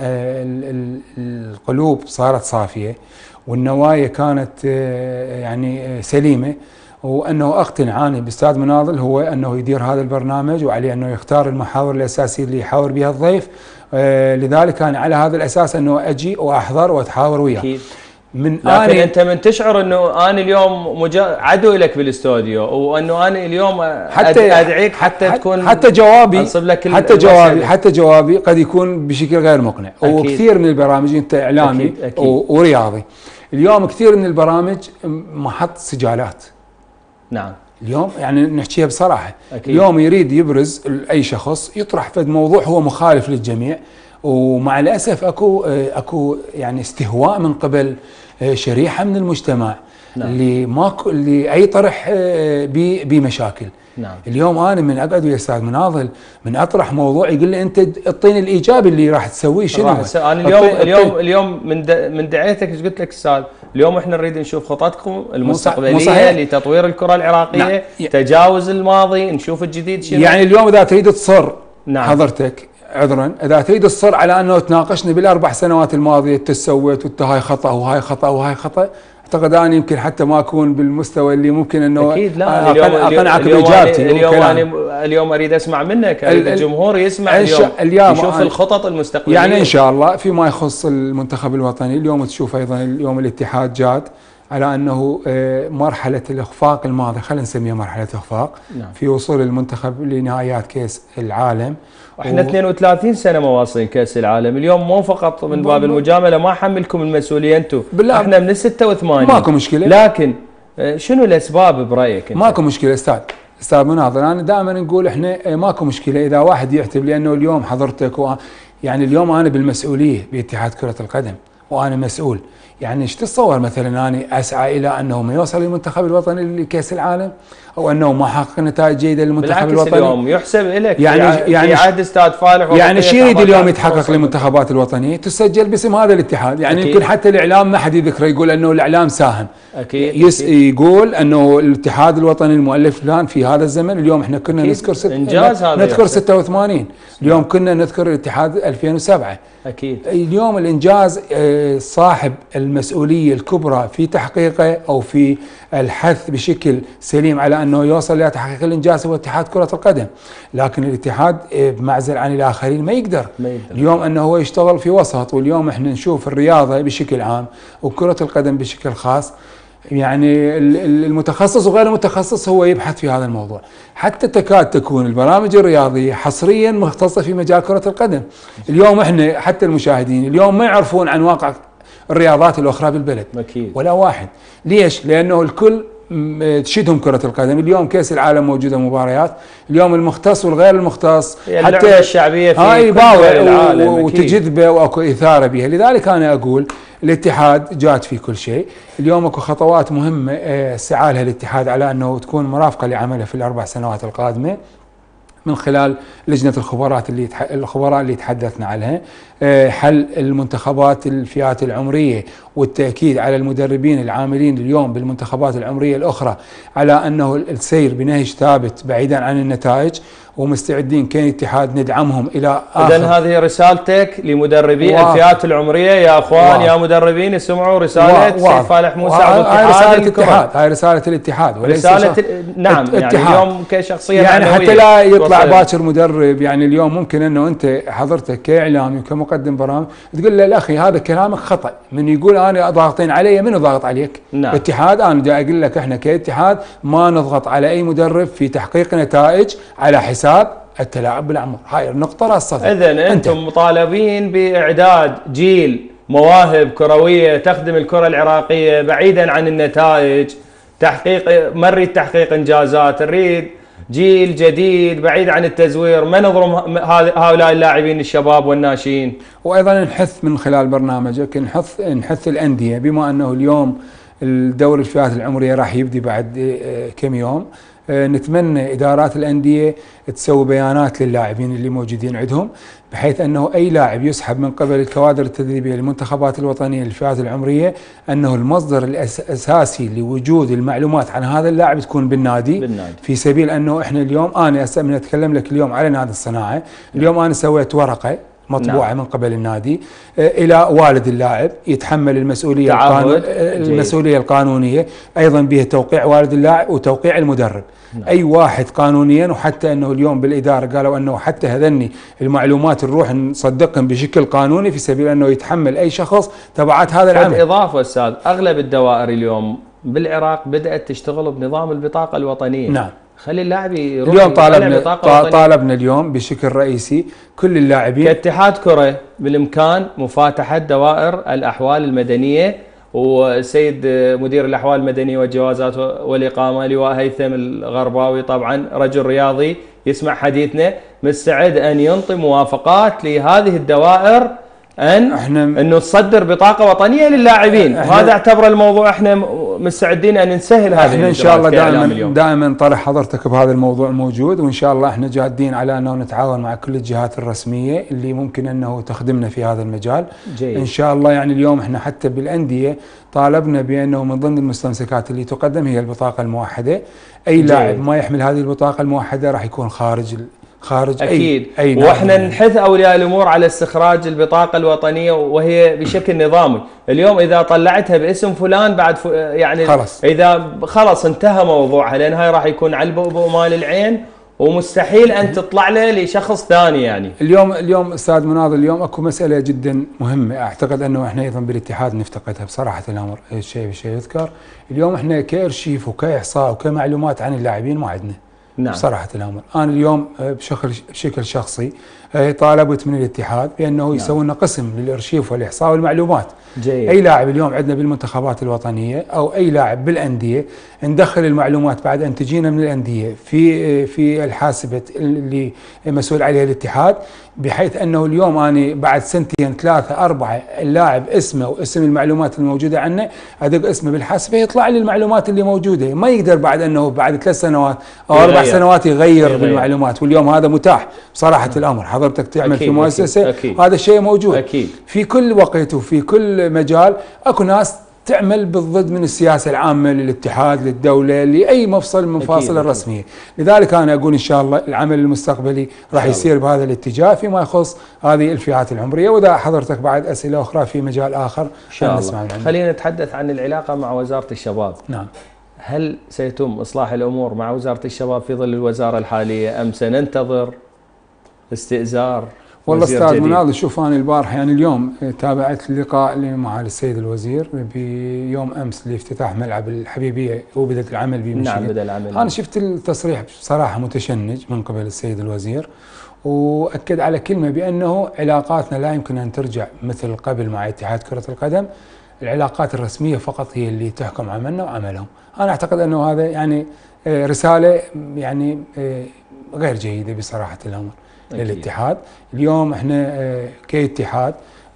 القلوب صارت صافيه والنوايا كانت يعني سليمه، وانه اقتنع انا باستاذ مناضل هو انه يدير هذا البرنامج وعليه انه يختار المحاور الاساسيه اللي يحاور بها الضيف. آه لذلك انا على هذا الاساس انه اجي واحضر واتحاور وياه. اكيد. من لكن أنا انت من تشعر انه انا اليوم مجا... عدو لك بالاستوديو، وانه انا اليوم حتى ادعيك حتى, حتى تكون حتى جوابي لك حتى جوابي حتى جوابي قد يكون بشكل غير مقنع. أكيد. وكثير من البرامج انت اعلامي. أكيد. أكيد. ورياضي، اليوم كثير من البرامج محط سجالات. نعم. اليوم يعني نحكيها بصراحه. أكيد. اليوم يريد يبرز اي شخص يطرح في موضوع هو مخالف للجميع، ومع الاسف اكو اكو يعني استهواء من قبل شريحه من المجتمع. نعم. اللي ماكو اللي اي طرح بمشاكل. نعم. اليوم انا من اقعد ويا استاذ مناضل من اطرح موضوع يقول لي انت اعطيني الايجابي اللي راح تسويه شنو؟ انا اليوم اليوم اليوم من من دعيتك ايش قلت لك استاذ؟ اليوم احنا نريد نشوف خططكم المستقبليه لتطوير الكره العراقيه. نعم. تجاوز الماضي، نشوف الجديد شنو. يعني اليوم اذا تريد تصر. نعم. حضرتك عذرا اذا تريد تصر على انه تناقشنا بالاربع سنوات الماضيه انت سويت وانت هاي خطا وهاي خطا وهاي خطا، اعتقد انا يمكن حتى ما اكون بالمستوى اللي ممكن انه اكيد لا اقنعك باجابتي. اليوم انا اليوم اريد اسمع منك، اريد الجمهور يسمع اليوم, اليوم يشوف الخطط المستقبليه يعني ان شاء الله فيما يخص المنتخب الوطني. اليوم تشوف ايضا اليوم الاتحاد جاد على انه مرحله الاخفاق الماضي، خلينا نسميها مرحله اخفاق، نعم. في وصول المنتخب لنهائيات كاس العالم. احنا و... اثنين وثلاثين سنه مواصلين كاس العالم، اليوم مو فقط من باب المجامله، ما احملكم المسؤوليه انتم، احنا من ستة وثمانين ماكو مشكله. لكن شنو الاسباب برايك انت؟ ماكو مشكله استاذ استاذ مناظر، انا دائما نقول احنا ماكو مشكله اذا واحد يعتب، لانه اليوم حضرتك و... يعني اليوم انا بالمسؤوليه باتحاد كره القدم وانا مسؤول، يعني ايش تتصور مثلا اني اسعى الى انه ما يوصل المنتخب الوطني لكاس العالم، او انه ما حقق نتائج جيده للمنتخب الوطني؟ بالعكس اليوم يحسب لك يعني في يعني عهد استاذ فالح، يعني شو يريد اليوم يتحقق للمنتخبات الوطنيه؟ تسجل باسم هذا الاتحاد، يعني أكيد. يمكن حتى الاعلام ما حد يذكره، يقول انه الاعلام ساهم، اكيد يس أكيد. يقول انه الاتحاد الوطني المؤلف فلان في هذا الزمن. اليوم احنا كنا نذكر ست... انجاز هذا نذكر ستة وثمانين، اليوم كنا نذكر الاتحاد ألفين وسبعة. اكيد اليوم الانجاز صاحب المسؤوليه الكبرى في تحقيقه او في الحث بشكل سليم على انه يوصل الى تحقيق الانجاز هو اتحاد كره القدم، لكن الاتحاد بمعزل عن الاخرين ما يقدر. ما يقدر اليوم انه هو يشتغل في وسط. واليوم احنا نشوف الرياضه بشكل عام وكره القدم بشكل خاص، يعني المتخصص وغير المتخصص هو يبحث في هذا الموضوع، حتى تكاد تكون البرامج الرياضيه حصريا مختصه في مجال كره القدم. اليوم احنا حتى المشاهدين اليوم ما يعرفون عن واقع الرياضات الاخرى بالبلد أكيد. ولا واحد. ليش؟ لانه الكل تشدهم كره القدم. اليوم كاس العالم موجوده مباريات، اليوم المختص والغير المختص حتى الشعبيه في كل دول العالم وتجذبه واكو اثاره بها. لذلك انا اقول الاتحاد جاد في كل شيء. اليوم اكو خطوات مهمه سعى لها الاتحاد على انه تكون مرافقه لعمله في الاربع سنوات القادمه من خلال لجنه الخبراء اللي الخبراء اللي تحدثنا عنها، حل المنتخبات الفئات العمريه والتاكيد على المدربين العاملين اليوم بالمنتخبات العمريه الاخرى على انه السير بنهج ثابت بعيدا عن النتائج، ومستعدين كاتحاد ندعمهم الى اخر. اذا هذه رسالتك لمدربي الفئات العمريه يا اخوان، واضح. يا مدربين اسمعوا رساله سيد فالح موسى عضو هاي رساله الاتحاد، هاي رساله الاتحاد وليس رساله ال... نعم يعني اليوم كشخصيه يعني حتى لا يطلع باكر مدرب. يعني اليوم ممكن انه انت حضرتك كاعلامي وكمقدم برامج تقول له الاخي هذا كلامك خطا، من يقول انا ضاغطين علي، منو ضاغط عليك؟ نعم. اتحاد. انا جاي اقول لك احنا كاتحاد ما نضغط على اي مدرب في تحقيق نتائج على حساب التلاعب بالأعمار. هاي النقطة راسها. إذن أنتم مطالبين بإعداد جيل مواهب كروية تخدم الكرة العراقية بعيدا عن النتائج، تحقيق ما نريد تحقيق إنجازات، نريد جيل جديد بعيد عن التزوير، ما نظلم هؤلاء اللاعبين الشباب والناشئين. وأيضا نحث من خلال برنامجك نحث نحث الأندية، بما أنه اليوم الدوري الفئات العمرية راح يبدي بعد كم يوم. نتمنى إدارات الأندية تسوي بيانات للاعبين اللي موجودين عندهم، بحيث أنه أي لاعب يسحب من قبل الكوادر التدريبية للمنتخبات الوطنية للفئات العمرية أنه المصدر الأساسي لوجود المعلومات عن هذا اللاعب تكون بالنادي, بالنادي. في سبيل أنه إحنا اليوم أنا من أتكلم لك اليوم على نادي الصناعة، اليوم أنا سويت ورقة مطبوعة نعم. من قبل النادي إلى والد اللاعب يتحمل المسؤولية القانون المسؤولية القانونية، أيضا به توقيع والد اللاعب وتوقيع المدرب نعم. أي واحد قانونيا. وحتى أنه اليوم بالإدارة قالوا أنه حتى هذني المعلومات نروح نصدقهم بشكل قانوني في سبيل أنه يتحمل أي شخص تبعات هذا العمل. إضافة أستاذ، أغلب الدوائر اليوم بالعراق بدأت تشتغل بنظام البطاقة الوطنية. نعم. خلي اللاعب يروح. اليوم طالبنا طالبنا اليوم بشكل رئيسي كل اللاعبين كاتحاد كرة بالإمكان مفاتحة دوائر الأحوال المدنية، والسيد مدير الأحوال المدنية والجوازات والإقامة لواء هيثم الغرباوي طبعا رجل رياضي يسمع حديثنا، مستعد أن ينطي موافقات لهذه الدوائر ان احنا انه تصدر بطاقه وطنيه للاعبين، وهذا اعتبر الموضوع احنا مستعدين ان نسهل هذه. احنا ان شاء الله دائما دائما طرح حضرتك بهذا الموضوع موجود، وان شاء الله احنا جادين على انه نتعاون مع كل الجهات الرسميه اللي ممكن انه تخدمنا في هذا المجال. جيد. ان شاء الله يعني اليوم احنا حتى بالانديه طالبنا بانه من ضمن المستمسكات اللي تقدم هي البطاقه الموحده، اي لاعب ما يحمل هذه البطاقه الموحده راح يكون خارج خارج اكيد اي اي واحنا نحث اولياء الامور على استخراج البطاقه الوطنيه وهي بشكل نظامي. اليوم اذا طلعتها باسم فلان بعد ف... يعني خلص. اذا خلص انتهى موضوعها، لان هاي راح يكون على البؤبؤ مال العين ومستحيل ان تطلع له لشخص ثاني. يعني اليوم اليوم استاذ مناضل، اليوم اكو مساله جدا مهمه اعتقد انه احنا ايضا بالاتحاد نفتقدها بصراحه الامر، الشيء بشيء يذكر. اليوم احنا كارشيف وكاحصاء وكمعلومات عن اللاعبين ما عندنا. نعم. بصراحه الامر انا اليوم بشكل بشكل شخصي طالبت من الاتحاد بانه نعم. يسوي لنا قسم للارشيف والاحصاء والمعلومات. جيد. اي لاعب اليوم عندنا بالمنتخبات الوطنيه او اي لاعب بالانديه ندخل المعلومات بعد ان تجينا من الانديه في في الحاسبه اللي مسؤول عليها الاتحاد، بحيث انه اليوم انا بعد سنتين ثلاثه اربعه اللاعب اسمه واسم المعلومات الموجوده عنه ادق اسمه بالحاسبه يطلع لي المعلومات اللي موجوده، ما يقدر بعد انه بعد ثلاث سنوات او اربع سنوات يغير, يغير بالمعلومات. واليوم هذا متاح بصراحه م. الامر، حضرتك تعمل أكيد في مؤسسه أكيد. هذا الشيء موجود أكيد. في كل وقت وفي كل مجال اكو ناس تعمل بالضد من السياسه العامه للاتحاد للدوله لاي مفصل من المفاصل الرسميه. لذلك انا اقول ان شاء الله العمل المستقبلي راح يصير بهذا الاتجاه فيما يخص هذه الفئات العمريه، واذا حضرتك بعد اسئله اخرى في مجال اخر ان شاء الله. خلينا نتحدث عن العلاقه مع وزاره الشباب. نعم. هل سيتم اصلاح الامور مع وزاره الشباب في ظل الوزاره الحاليه ام سننتظر استئزار؟ والله استاذ مناضل، شوف انا البارحه يعني اليوم تابعت اللقاء اللي مع السيد الوزير بيوم امس لافتتاح ملعب الحبيبيه وبدات العمل به. نعم بدا العمل. انا شفت التصريح بصراحه متشنج من قبل السيد الوزير، واكد على كلمه بانه علاقاتنا لا يمكن ان ترجع مثل قبل مع اتحاد كره القدم، العلاقات الرسميه فقط هي اللي تحكم عملنا وعملهم. انا اعتقد انه هذا يعني رساله يعني غير جيده بصراحه الامر للاتحاد. اليوم احنا كاتحاد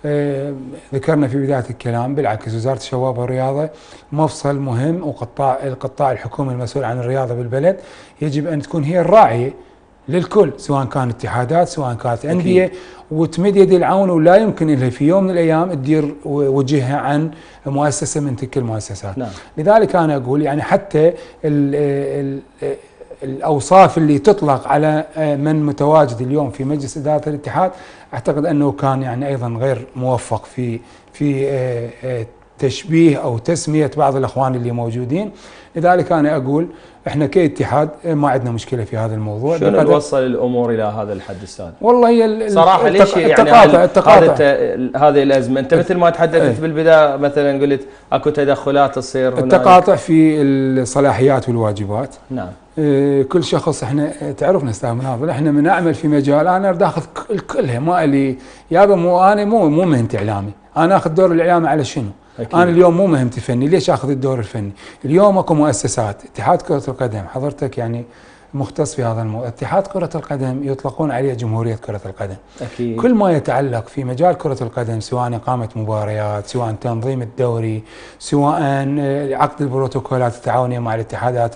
ذكرنا في بدايه الكلام، بالعكس وزاره الشباب والرياضه مفصل مهم، وقطاع القطاع الحكومي المسؤول عن الرياضه بالبلد يجب ان تكون هي الراعيه للكل، سواء كانت اتحادات سواء كانت انديه، وتمد يد العون، ولا يمكن انها في يوم من الايام تدير وجهها عن مؤسسه من تلك المؤسسات. نعم. لذلك انا اقول يعني حتى ال ال الاوصاف اللي تطلق على من متواجد اليوم في مجلس اداره الاتحاد اعتقد انه كان يعني ايضا غير موفق في في تشبيه او تسميه بعض الاخوان اللي موجودين. لذلك انا اقول احنا كاتحاد ما عندنا مشكله في هذا الموضوع. شلون نوصل الامور الى هذا الحد استاذ؟ والله هي صراحه ليش يعني التقاطع التقاطع هذه الازمه؟ انت مثل ما تحدثت ايه؟ بالبدايه مثلا قلت اكو تدخلات تصير هناك، التقاطع في الصلاحيات والواجبات. نعم. اه كل شخص احنا تعرفنا استاذ مناضل، احنا من اعمل في مجال انا اريد اخذ كلها، ما لي يابا مو انا مو مو مهنتي اعلامي، انا اخذ دور الاعلامي على شنو؟ أكيد. انا اليوم مو مهمتي فني، ليش اخذ الدور الفني؟ اليوم اكو مؤسسات، اتحاد كره القدم حضرتك يعني مختص في هذا الموضوع، اتحاد كره القدم يطلقون عليه جمهوريه كره القدم. أكيد. كل ما يتعلق في مجال كره القدم سواء اقامه مباريات، سواء تنظيم الدوري، سواء عقد البروتوكولات التعاونيه مع الاتحادات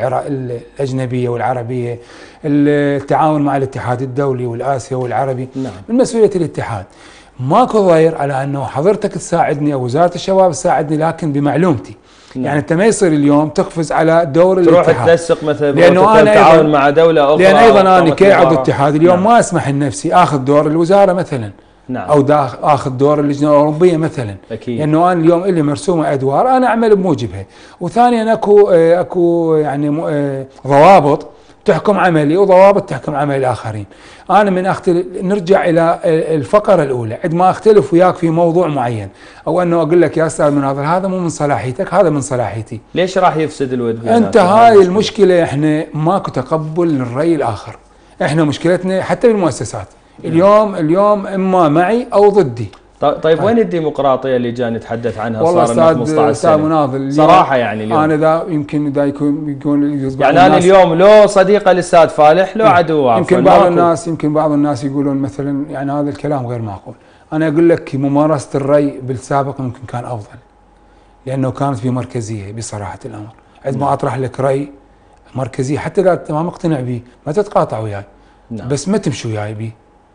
الاجنبيه والعربيه، التعاون مع الاتحاد الدولي والاسيا والعربي، نعم. من مسؤوليه الاتحاد. ماكو ضير على انه حضرتك تساعدني او وزاره الشباب تساعدني، لكن بمعلومتي. نعم. يعني انت ما يصير اليوم تقفز على دور تروح الاتحاد تروح تنسق مثلا لانه انا تعاون مع دوله اخرى، لان ايضا انا كعضو اتحاد اليوم نعم. ما اسمح لنفسي اخذ دور الوزاره مثلا. نعم. او اخذ دور اللجنه الاوروبيه مثلا. اكيد. لانه انا اليوم اللي مرسومه ادوار انا اعمل بموجبها. وثانيا اكو اكو يعني ضوابط تحكم عملي وضوابط تحكم عمل الاخرين. انا من اختلف نرجع الى الفقره الاولى، عندما اختلف وياك في موضوع معين او انه اقول لك يا استاذ مناظر هذا مو من صلاحيتك، هذا من صلاحيتي. ليش راح يفسد الود؟ انت هاي المشكله، احنا ماكو تقبل للراي الاخر، احنا مشكلتنا حتى بالمؤسسات اليوم اليوم اما معي او ضدي. طيب وين الديمقراطيه اللي جاي نتحدث عنها؟ والله صار لنا خمسة عشر سنة مناضل صراحه يعني اليوم انا ذا يمكن ذا يكون يكون يعني انا اليوم لو صديقه الاستاذ فالح لو عدو. يمكن بعض الناس يمكن بعض الناس يقولون مثلا يعني هذا الكلام غير معقول. انا اقول لك ممارسه الري بالسابق ممكن كان افضل، لانه كانت في مركزيه بصراحه الامر. عندما اطرح لك راي مركزيه حتى اذا ما مقتنع به ما تتقاطع وياي، بس ما تمشي وياي به،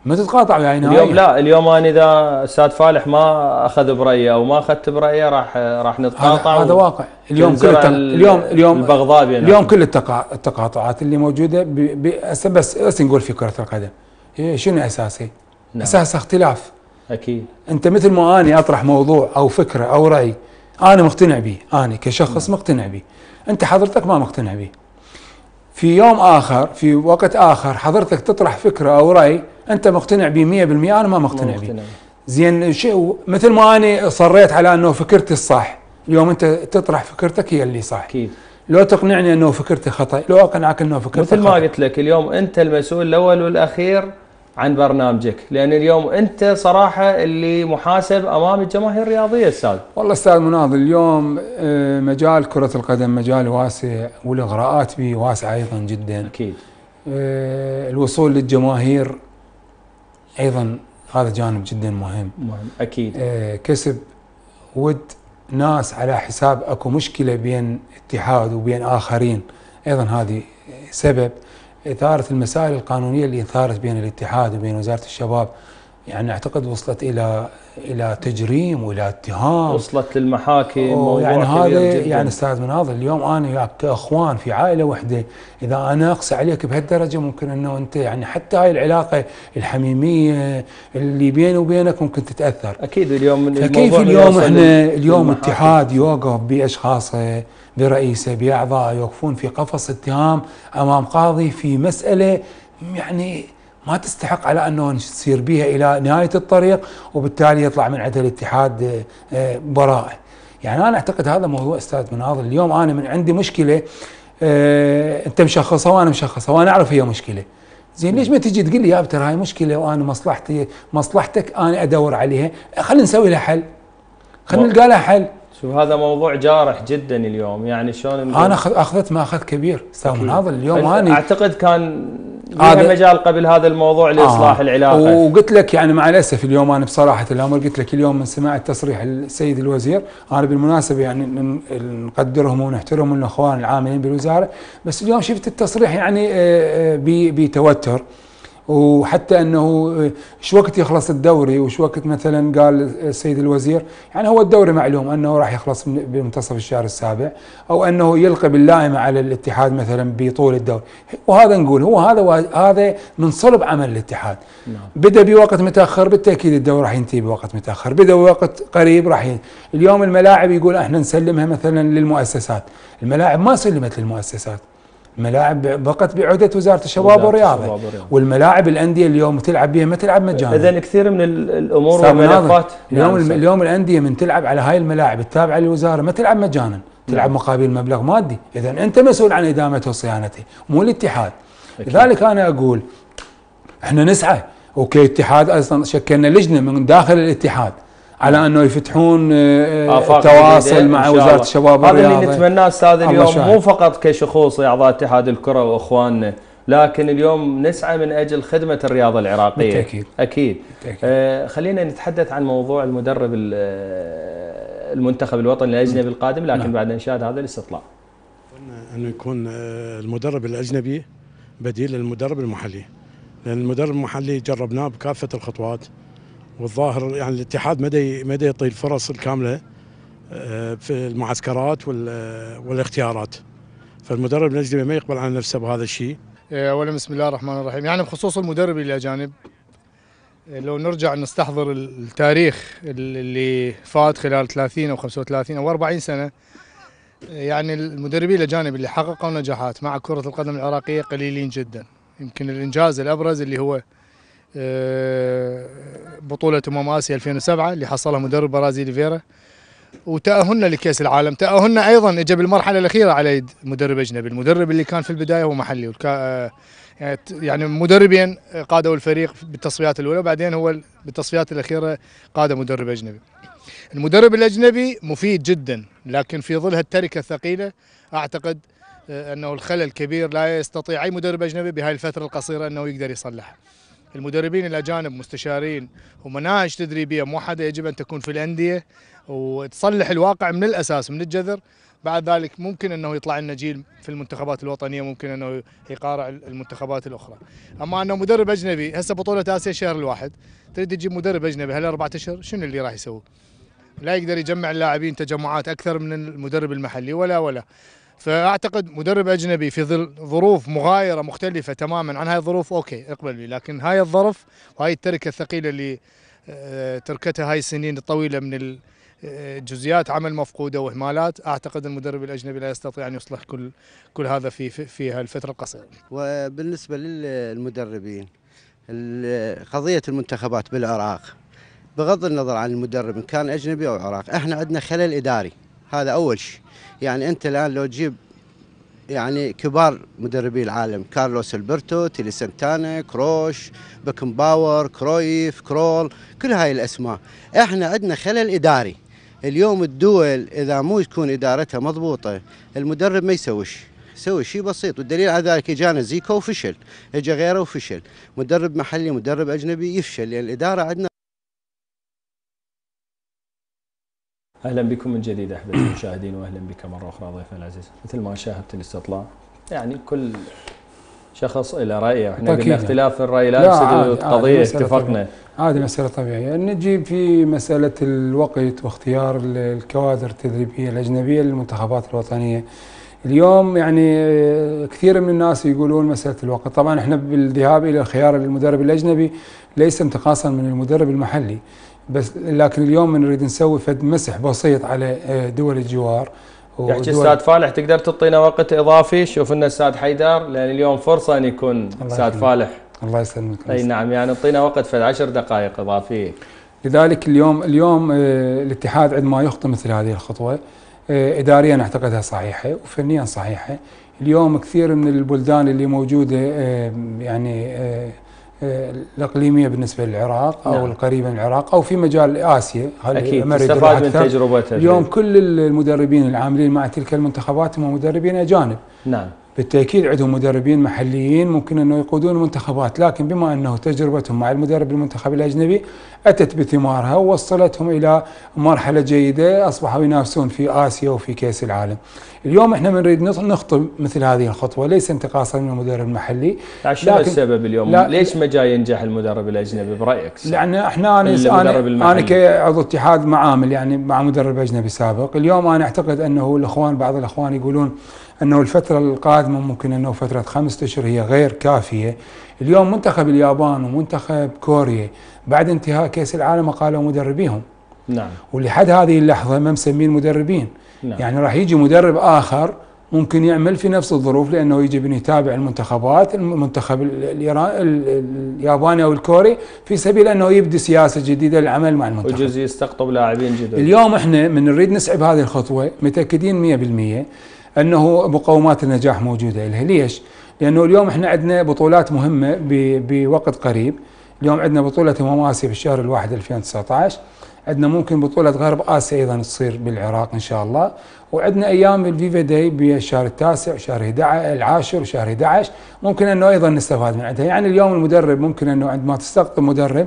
ما تتقاطع وياي نهائيا. اليوم لا، اليوم انا اذا استاذ فالح ما اخذ برايه او ما اخذت برايه راح راح نتقاطع. هذا واقع اليوم. كل التق... اليوم اليوم البغضاء بيناتنا. اليوم كل التقا... التقاطعات اللي موجوده ب... ب... بس بس نقول في كره القدم شنو اساسي؟ نعم. اساس اختلاف. اكيد. انت مثل ما اني اطرح موضوع او فكره او راي انا مقتنع به، انا كشخص نعم. مقتنع به، انت حضرتك ما مقتنع به. في يوم اخر في وقت اخر حضرتك تطرح فكره او راي انت مقتنع به مئة بالمئة، انا ما مقتنع به. زين شيء مثل ما انا صريت على انه فكرتي الصح، اليوم انت تطرح فكرتك هي اللي صح. اكيد. لو تقنعني انه فكرتي خطا، لو اقنعك انه فكرتي مثل خطا. ما قلت لك اليوم انت المسؤول الاول والاخير عن برنامجك، لان اليوم انت صراحه اللي محاسب امام الجماهير الرياضيه استاذ. والله استاذ مناضل اليوم مجال كره القدم مجال واسع والاغراءات به واسعه ايضا جدا. اكيد. الوصول للجماهير ايضا هذا جانب جدا مهم. مهم اكيد. كسب ود ناس على حساب اكو مشكله بين اتحاد وبين اخرين، ايضا هذه سبب. اثاره المسائل القانونيه اللي ثارت بين الاتحاد وبين وزاره الشباب، يعني اعتقد وصلت الى الى تجريم والى اتهام، وصلت للمحاكم. يعني هذا يعني استاذ مناضل اليوم انا وياك كاخوان في عائله واحده، اذا انا اقسى عليك بهالدرجه ممكن انه انت يعني حتى هاي العلاقه الحميميه اللي بيني وبينك ممكن تتاثر. اكيد. اليوم فكيف اليوم احنا اليوم اتحاد يوقف باشخاصه برئيسه باعضائه يوقفون في قفص اتهام امام قاضي في مساله يعني ما تستحق على انه نسير بها الى نهايه الطريق، وبالتالي يطلع من عند الاتحاد براءه. يعني انا اعتقد هذا موضوع استاذ مناضل. اليوم انا من عندي مشكله انت مشخصها وانا مشخصها وانا اعرف هي مشكله، زين ليش ما تجي تقول لي يا ترى هاي مشكله وانا مصلحتي مصلحتك انا ادور عليها، خلينا نسوي لها حل، خلينا نلقى لها حل. شوف هذا موضوع جارح جدا اليوم، يعني شلون انا اخذت ما اخذ كبير استاذ مناضل. اليوم انا اعتقد كان هذا مجال قبل هذا الموضوع لاصلاح آه العلاقه. وقلت لك يعني مع الاسف اليوم انا بصراحه الامر قلت لك اليوم من سمعت تصريح السيد الوزير، انا بالمناسبه يعني نقدرهم ونحترمهم الاخوان العاملين بالوزاره، بس اليوم شفت التصريح يعني بتوتر، وحتى انه شو وقت يخلص الدوري وش وقت مثلا قال السيد الوزير، يعني هو الدوري معلوم انه راح يخلص بمنتصف الشهر السابع، او انه يلقي باللائمه على الاتحاد مثلا بطول الدوري، وهذا نقول هو هذا هذا من صلب عمل الاتحاد. نعم. بدا بوقت متاخر بالتاكيد الدوري راح ينتهي بوقت متاخر، بدا بوقت قريب راح ين... اليوم الملاعب يقول احنا نسلمها مثلا للمؤسسات، الملاعب ما سلمت للمؤسسات، الملاعب بقت بعهده وزاره الشباب والرياضه، والملاعب الانديه اليوم تلعب بها ما تلعب مجانا. اذا كثير من الامور والملفات اليوم نعم اليوم الانديه من تلعب على هاي الملاعب التابعه للوزاره ما تلعب مجانا، تلعب نعم. مقابل مبلغ مادي، اذا انت مسؤول عن ادامته وصيانته مو الاتحاد. لذلك انا اقول احنا نسعى، وكاتحاد اصلا شكلنا لجنه من داخل الاتحاد على انه يفتحون التواصل مع وزاره الشباب والرياضه. هذا اللي نتمناه استاذ اليوم، مو فقط كشخوص اعضاء اتحاد الكره واخواننا، لكن اليوم نسعى من اجل خدمه الرياضه العراقيه. بالتاكيد. اكيد. آه خلينا نتحدث عن موضوع المدرب المنتخب الوطني الاجنبي القادم، لكن نعم. بعد انشاد هذا الاستطلاع انه يكون المدرب الاجنبي بديل للمدرب المحلي، لان المدرب المحلي جربناه بكافه الخطوات، والظاهر يعني الاتحاد مدى مدى يعطي الفرص الكامله في المعسكرات والاختيارات، فالمدرب الاجنبي ما يقبل على نفسه بهذا الشيء. اولا بسم الله الرحمن الرحيم. يعني بخصوص المدرب الاجانب، لو نرجع نستحضر التاريخ اللي فات خلال ثلاثين او خمسة وثلاثين او أربعين سنه، يعني المدربين الاجانب اللي حققوا نجاحات مع كره القدم العراقيه قليلين جدا. يمكن الانجاز الابرز اللي هو بطولة أمم آسيا ألفين وسبعة اللي حصلها مدرب برازيلي فيرا، وتأهلنا لكأس العالم. تأهلنا أيضا اجى بالمرحلة الأخيرة على يد مدرب أجنبي، المدرب اللي كان في البداية هو محلي، يعني مدربين قادوا الفريق بالتصفيات الأولى، وبعدين هو بالتصفيات الأخيرة قاد مدرب أجنبي. المدرب الأجنبي مفيد جدا، لكن في ظل هالتركة الثقيلة أعتقد أنه الخلل كبير لا يستطيع أي مدرب أجنبي بهاي الفترة القصيرة أنه يقدر يصلحها. المدربين الأجانب مستشارين ومناهج تدريبية موحدة يجب أن تكون في الأندية وتصلح الواقع من الأساس من الجذر، بعد ذلك ممكن انه يطلع لنا جيل في المنتخبات الوطنيه، ممكن انه يقارع المنتخبات الاخرى. اما انه مدرب اجنبي هسه بطوله اسيا الشهر الواحد، تريد تجيب مدرب اجنبي هالاربع اشهر، شنو اللي راح يسوي؟ لا يقدر يجمع اللاعبين تجمعات اكثر من المدرب المحلي ولا ولا. فاعتقد مدرب اجنبي في ظل ظروف مغايره مختلفه تماما عن هاي الظروف اوكي اقبل لي، لكن هاي الظرف وهاي التركه الثقيله اللي تركتها هاي السنين الطويله من جزئيات عمل مفقوده واهمالات، اعتقد المدرب الاجنبي لا يستطيع ان يصلح كل كل هذا في في هالفتره القصيره. وبالنسبه للمدربين، قضيه المنتخبات بالعراق بغض النظر عن المدرب ان كان اجنبي او عراقي، احنا عندنا خلل اداري، هذا اول شيء. يعني انت الان لو تجيب يعني كبار مدربي العالم، كارلوس البرتو، تيلي سانتانا، كروش، بيكن باور، كرويف، كرول، كل هاي الاسماء، احنا عندنا خلل اداري. اليوم الدول اذا مو تكون ادارتها مضبوطه، المدرب ما يسوي شيء، يسوي شيء بسيط، والدليل على ذلك اجانا زيكو وفشل، اجى غيره وفشل، مدرب محلي مدرب اجنبي يفشل، لان الاداره عندنا. اهلا بكم من جديد احبتي المشاهدين، واهلا بك مره اخرى ضيفنا العزيز. مثل ما شاهدت الاستطلاع، يعني كل شخص الى رايه، واحنا قلنا اختلاف الراي لا يفسد القضيه، اتفقنا. هذه مساله طبيعيه، نجي في مساله الوقت واختيار الكوادر التدريبيه الاجنبيه للمنتخبات الوطنيه. اليوم يعني كثير من الناس يقولون مساله الوقت، طبعا احنا بالذهاب الى خيار المدرب الاجنبي ليس انتقاصا من المدرب المحلي، بس لكن اليوم نريد نسوي فد مسح بسيط على دول الجوار. يحكي استاذ فالح، تقدر تعطينا وقت اضافي؟ شوف لنا استاذ حيدر، لان اليوم فرصه ان يكون استاذ فالح. الله يسلمك. اي نعم، يعني اعطينا وقت في عشر دقائق اضافيه. لذلك اليوم اليوم الاتحاد عندما يخطو مثل هذه الخطوه اداريا اعتقدها صحيحه وفنيا صحيحه. اليوم كثير من البلدان اللي موجوده يعني الإقليمية بالنسبة للعراق أو نعم. القريبة من العراق أو في مجال آسيا، أكيد تستفاد من تجربتها. اليوم كل المدربين العاملين مع تلك المنتخبات هم مدربين أجانب. نعم. بالتأكيد عندهم مدربين محليين ممكن أنه يقودون المنتخبات، لكن بما أنه تجربتهم مع المدرب المنتخب الأجنبي أتت بثمارها ووصلتهم إلى مرحلة جيدة، أصبحوا ينافسون في آسيا وفي كأس العالم. اليوم احنا بنريد نخطو مثل هذه الخطوة، ليس انتقاصا من المدرب المحلي. شنو السبب اليوم؟ لا ليش ما جاي ينجح المدرب الأجنبي برأيك؟ لأن احنا أنا أنا, أنا كعضو اتحاد معامل يعني مع مدرب أجنبي سابق، اليوم أنا أعتقد أنه الأخوان بعض الأخوان يقولون أنه الفترة القادمة ممكن أنه فترة خمسة أشهر هي غير كافية. اليوم منتخب اليابان ومنتخب كوريا بعد انتهاء كأس العالم قالوا مدربيهم. نعم. ولحد هذه اللحظة ما مسمين مدربين. نعم. يعني راح يجي مدرب آخر ممكن يعمل في نفس الظروف، لأنه يجب أن يتابع المنتخبات، المنتخب الإيران الياباني أو الكوري، في سبيل أنه يبدي سياسة جديدة للعمل مع المنتخب. وجزء يستقطب لاعبين جدد. اليوم احنا من نريد نسعب هذه الخطوة متأكدين مئة بالمئة أنه مقومات النجاح موجودة لها. ليش؟ لأنه اليوم احنا عندنا بطولات مهمة بوقت قريب. اليوم عندنا بطولة أمم آسيا في الشهر الواحد ألفين وتسعة عشر، عندنا ممكن بطولة غرب آسيا أيضا تصير بالعراق إن شاء الله، وعندنا أيام الفيفا داي بالشهر التاسع وشهر العاشر وشهر أحد عشر ممكن أنه أيضا نستفاد من عندها. يعني اليوم المدرب ممكن أنه عندما تستقطب مدرب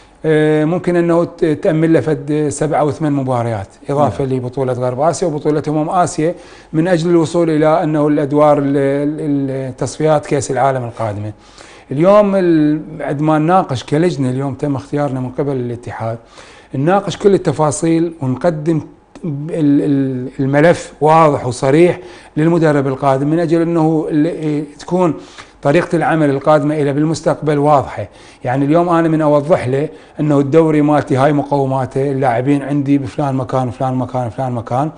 ممكن أنه تأمل له فد سبع أو ثمان مباريات إضافة نعم. لبطولة غرب آسيا وبطولة أمم آسيا من أجل الوصول إلى أنه الأدوار التصفيات كأس العالم القادمة. اليوم عندما نناقش كلجنة، اليوم تم اختيارنا من قبل الاتحاد، نناقش كل التفاصيل ونقدم الملف واضح وصريح للمدرب القادم من أجل أنه تكون طريقة العمل القادمة إلى بالمستقبل واضحة. يعني اليوم أنا من أوضح له أنه الدوري مالتي هاي مقوماته، اللاعبين عندي بفلان مكان وفلان مكان وفلان مكان،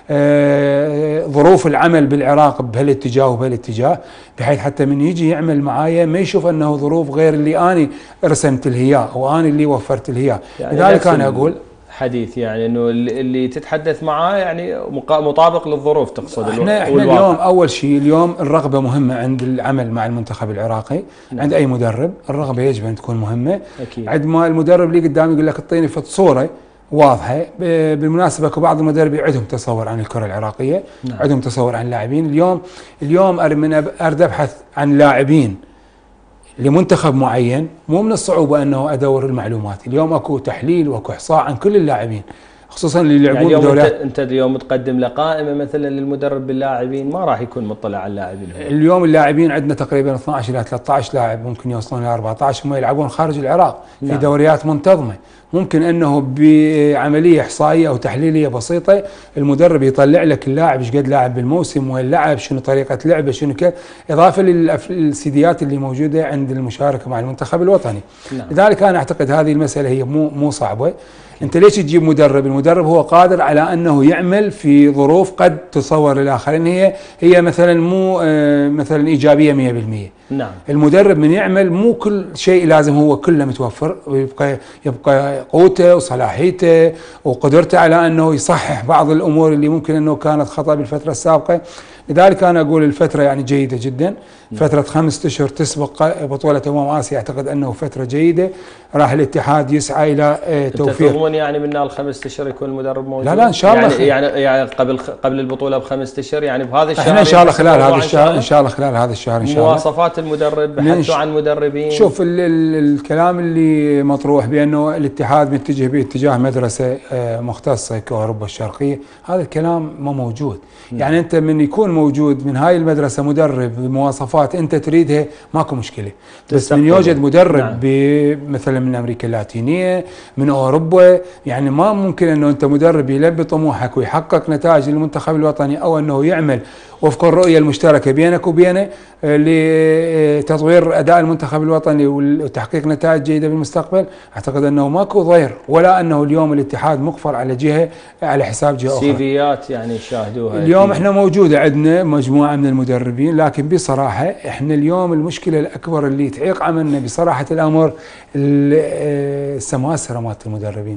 آه ظروف العمل بالعراق بهالاتجاه وبهالاتجاه، بحيث حتى من يجي يعمل معايا ما يشوف أنه ظروف غير اللي أنا رسمت الهياه وأنا اللي وفرت الهياه. يعني لذلك أنا أقول حديث يعني انه اللي تتحدث معاه يعني مطابق للظروف تقصد. احنا, احنا اليوم اول شيء اليوم الرغبه مهمه عند العمل مع المنتخب العراقي. نعم. عند اي مدرب الرغبه يجب ان تكون مهمه. اكيد. عندما المدرب اللي قدامي يقول لك اعطيني فد صوره واضحه، بالمناسبه بعض المدربين عندهم تصور عن الكره العراقيه. نعم. عندهم تصور عن اللاعبين. اليوم اليوم من اريد ابحث عن لاعبين لمنتخب معين، مو من الصعوبة أنه أدور المعلومات. اليوم أكو تحليل وأكو إحصاء عن كل اللاعبين، خصوصا اللي يلعبون يعني بدوريات. انت, انت اليوم تقدم له قائمه مثلا للمدرب باللاعبين، ما راح يكون مطلع على اللاعبين. اليوم اللاعبين عندنا تقريبا اثنعش الى ثلاثة عشر لاعب، ممكن يوصلون الى أربعة عشر، هم يلعبون خارج العراق في نعم. دوريات منتظمه. ممكن انه بعمليه احصائيه او تحليليه بسيطه المدرب يطلع لك اللاعب ايش قد لاعب بالموسم، وين لعب، شنو طريقه لعبه، شنو كذا، اضافه للسيديات اللي موجوده عند المشاركه مع المنتخب الوطني. نعم. لذلك انا اعتقد هذه المساله هي مو مو صعبه. انت ليش تجيب مدرب؟ المدرب هو قادر على انه يعمل في ظروف قد تصور للاخرين هي هي مثلا مو آه مثلا ايجابيه مئة بالمئة. نعم. المدرب من يعمل مو كل شيء لازم هو كله متوفر، ويبقى يبقى قوته وصلاحيته وقدرته على انه يصحح بعض الامور اللي ممكن انه كانت خطا بالفتره السابقه. لذلك انا اقول الفتره يعني جيده جدا. فتره خمسة اشهر تسبق بطوله امم اسيا اعتقد انه فتره جيده. راح الاتحاد يسعى الى توفير. انت تضمن يعني من الخمس اشهر يكون المدرب موجود؟ لا لا ان شاء الله. يعني يعني, يعني قبل قبل البطوله بخمس اشهر، يعني بهذا الشهر احنا ان شاء الله خلال هذا الشهر ان شاء الله خلال هذا الشهر ان شاء الله مواصفات المدرب، بحثوا عن مدربين. شوف ال ال الكلام اللي مطروح بانه الاتحاد متجه باتجاه مدرسه مختصه كاوروبا الشرقيه، هذا الكلام ما موجود. م. يعني انت من يكون موجود من هاي المدرسه مدرب بمواصفات انت تريدها ماكو مشكله، بس من يوجد مدرب نعم. مثلا من امريكا اللاتينيه، من اوروبا، يعني ما ممكن انه انت مدرب يلبي طموحك ويحقق نتائج للمنتخب الوطني او انه يعمل وفق الرؤيه المشتركه بينك وبينه لتطوير اداء المنتخب الوطني وتحقيق نتائج جيده بالمستقبل. اعتقد انه ماكو ضير، ولا انه اليوم الاتحاد مقفر على جهه على حساب جهه اخرى. سيفيات يعني شاهدوها اليوم احنا موجوده عندنا مجموعه من المدربين، لكن بصراحه احنا اليوم المشكله الاكبر اللي تعيق عملنا بصراحه الامر السماسره مالت المدربين.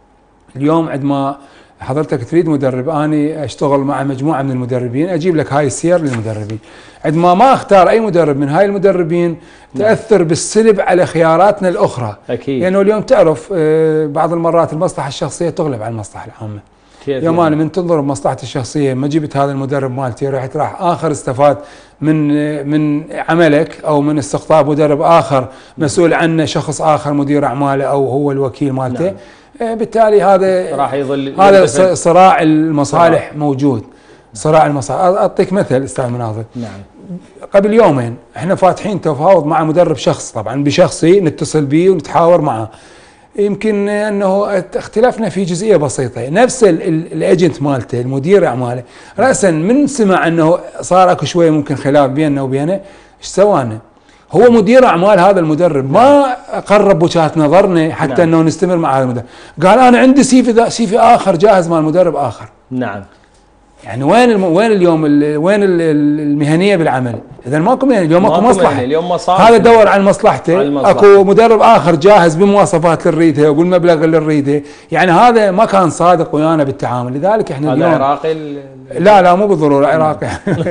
اليوم عندما حضرتك تريد مدرب، اني اشتغل مع مجموعه من المدربين، اجيب لك هاي السير للمدربين. عندما ما اختار اي مدرب من هاي المدربين تاثر بالسلب على خياراتنا الاخرى. اكيد. لانه اليوم تعرف بعض المرات المصلحه الشخصيه تغلب على المصلحه العامه. يوم انا من تنظر بمصلحتي الشخصيه ما جبت هذا المدرب مالتي، رحت راح اخر استفاد من من عملك او من استقطاب مدرب اخر مسؤول عنه شخص اخر مدير اعماله او هو الوكيل مالته. نعم. بالتالي هذا راح يظل هذا صراع المصالح صراع. موجود. صراع المصالح. اعطيك مثل استاذ مناظر. نعم. قبل يومين احنا فاتحين تفاوض مع مدرب شخص، طبعا بشخصي نتصل به ونتحاور معه. يمكن انه اختلفنا في جزئيه بسيطه، نفس الايجنت مالته المدير اعماله راسا من سمع انه صار اكو شويه ممكن خلاف بيننا وبينه، ايش سوانا؟ هو مدير اعمال هذا المدرب، ما قرب وجهه نظرنا حتى نعم. انه نستمر مع هذا المدرب، قال انا عندي سيفي سيفي اخر جاهز مع المدرب اخر. نعم. يعني وين الم... وين اليوم ال... وين المهنيه بالعمل؟ اذا ماكو مهنيه، اليوم ماكو مصلحه. اليوم مصالح. هذا دور عن مصلحته، اكو مدرب اخر جاهز بمواصفات اللي نريدها وبالمبلغ اللي نريده، يعني هذا ما كان صادق ويانا بالتعامل. لذلك احنا اليوم عراقي لا لا مو بالضروره عراقي.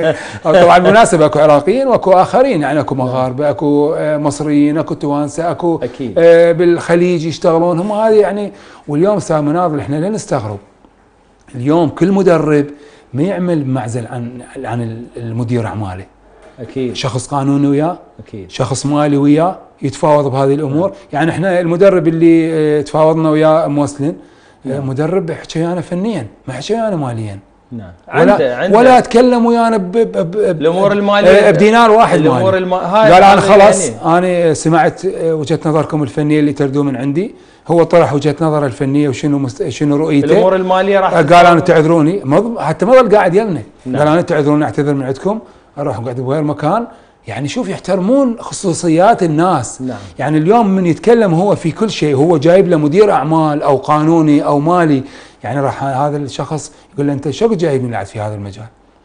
طبعا بالمناسبه اكو عراقيين واكو اخرين، يعني اكو مغاربه، اكو مصريين، اكو توانسه، اكو أكيد. بالخليج يشتغلون هم هذه يعني. واليوم استاذ مناظر احنا لا نستغرب، اليوم كل مدرب ما يعمل بمعزل عن عن المدير اعماله. اكيد. شخص قانوني وياه، اكيد. شخص مالي وياه، يتفاوض بهذه الامور. يعني احنا المدرب اللي تفاوضنا وياه موسلن نعم. مدرب حكيانا فنيا، ما حكيانا ماليا. نعم. ولا عنده عنده ولا تكلم ويانا بالامور الماليه بدينار واحد الامور الم... قال انا خلاص يعني. انا سمعت وجهه نظركم الفنيه اللي تردون من عندي، هو طرح وجهه نظره الفنيه وشنو مست... شنو رؤيته. الامور الماليه راح قال انا تعذروني، حتى ما ظل قاعد يمنا. نعم. قال انا تعذروني اعتذر من عندكم، اروح اقعد بغير مكان. يعني شوف يحترمون خصوصيات الناس. نعم. يعني اليوم من يتكلم هو في كل شيء، هو جايب له مدير اعمال او قانوني او مالي، يعني راح هذا الشخص يقول له انت شو جايبني لعب في هذا المجال؟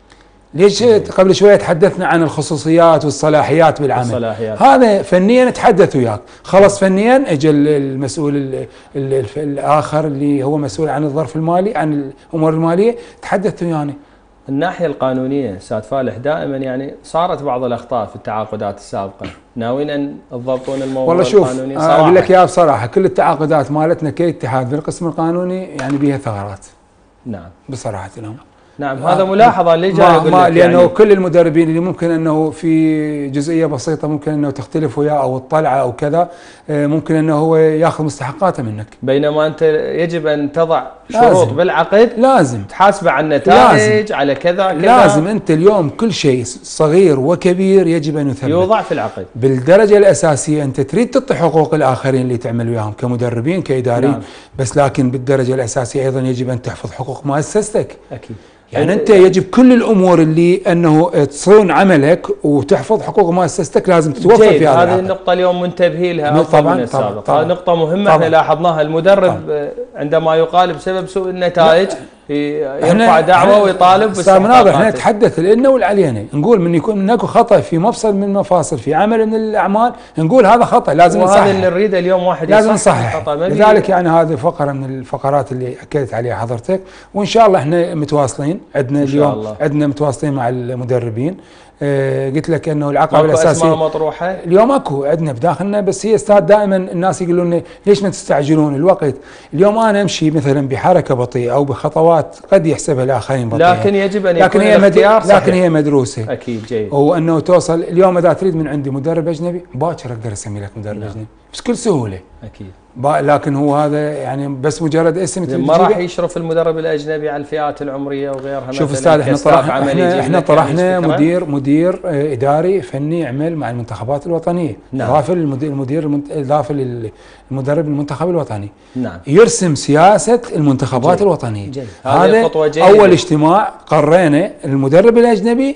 ليش قبل شويه تحدثنا عن الخصوصيات والصلاحيات بالعمل؟ الصلاحيات. هذا فنيا نتحدث وياك، خلص فنيا اجى المسؤول ال ال الاخر اللي هو مسؤول عن الظرف المالي، عن الامور الماليه، تحدث ويانا. الناحيه القانونيه استاذ فالح دائما يعني صارت بعض الاخطاء في التعاقدات السابقه، ناويين ان تضبطون الموضوع والله القانوني؟ والله شوف اقول لك اياها بصراحه، كل التعاقدات مالتنا كاتحاد بالقسم القانوني يعني بها ثغرات. نعم. بصراحه الامر. نعم هذا ملاحظه اللي جاي اقول لك، لانه يعني كل المدربين اللي ممكن انه في جزئيه بسيطه ممكن انه تختلف وياه او الطلعه او كذا، ممكن انه هو ياخذ مستحقاته منك، بينما انت يجب ان تضع شروط لازم. بالعقد لازم تحاسبه على النتائج على كذا كذا، لازم انت اليوم كل شيء صغير وكبير يجب ان يثبت يوضع في العقد. بالدرجه الاساسيه انت تريد تعطي حقوق الاخرين اللي تعمل وياهم كمدربين كاداريين، نعم. بس لكن بالدرجه الاساسيه ايضا يجب ان تحفظ حقوق مؤسستك. اكيد. يعني انت يجب كل الامور اللي انه تصون عملك وتحفظ حقوق مؤسستك لازم تتوفر في هذا. هذه النقطة اليوم منتبهين لها افضل من السابق، هذه نقطة مهمة احنا لاحظناها. المدرب طبعا. عندما يقال بسبب سوء النتائج يرفع دعوة ويطالب باستحقاقاته. احنا نتحدث لنا والعلينا، نقول من يكون هناك خطأ في مفصل من المفاصل في عمل من الاعمال، نقول هذا خطأ لازم نصحح. وهذا اللي نريده اليوم، واحد لازم نصحح. لذلك يعني هذه فقرة من الفقرات اللي اكدت عليها حضرتك، وان شاء الله احنا متواصلين، عندنا اليوم عندنا متواصلين مع المدربين. آه قلت لك انه العقبه الاساسيه مطروحه اليوم اكو عندنا بداخلنا، بس هي استاذ دائما الناس يقولون لنا ليش ما تستعجلون الوقت؟ اليوم انا امشي مثلا بحركه بطيئه او بخطوات قد يحسبها الاخرين بطيئه، لكن يجب ان لكن يكون هي الاختيار صحيح. لكن هي مدروسه. اكيد جيد. وانه توصل اليوم اذا تريد من عندي مدرب اجنبي باكر اقدر اسمي لك مدرب نعم. اجنبي بكل سهوله. اكيد. لكن هو هذا يعني بس مجرد اسم، ما راح يشرف المدرب الاجنبي على الفئات العمريه وغيرها. شوف استاذ احنا طرحنا احنا, احنا طرحنا يعني مدير مدير اداري فني يعمل مع المنتخبات الوطنيه، نعم. اضافه للمدير المدير اضافه للمدرب المنتخب الوطني، نعم. يرسم سياسه المنتخبات جي. الوطنيه. جي. هذا اول اجتماع قرينا المدرب الاجنبي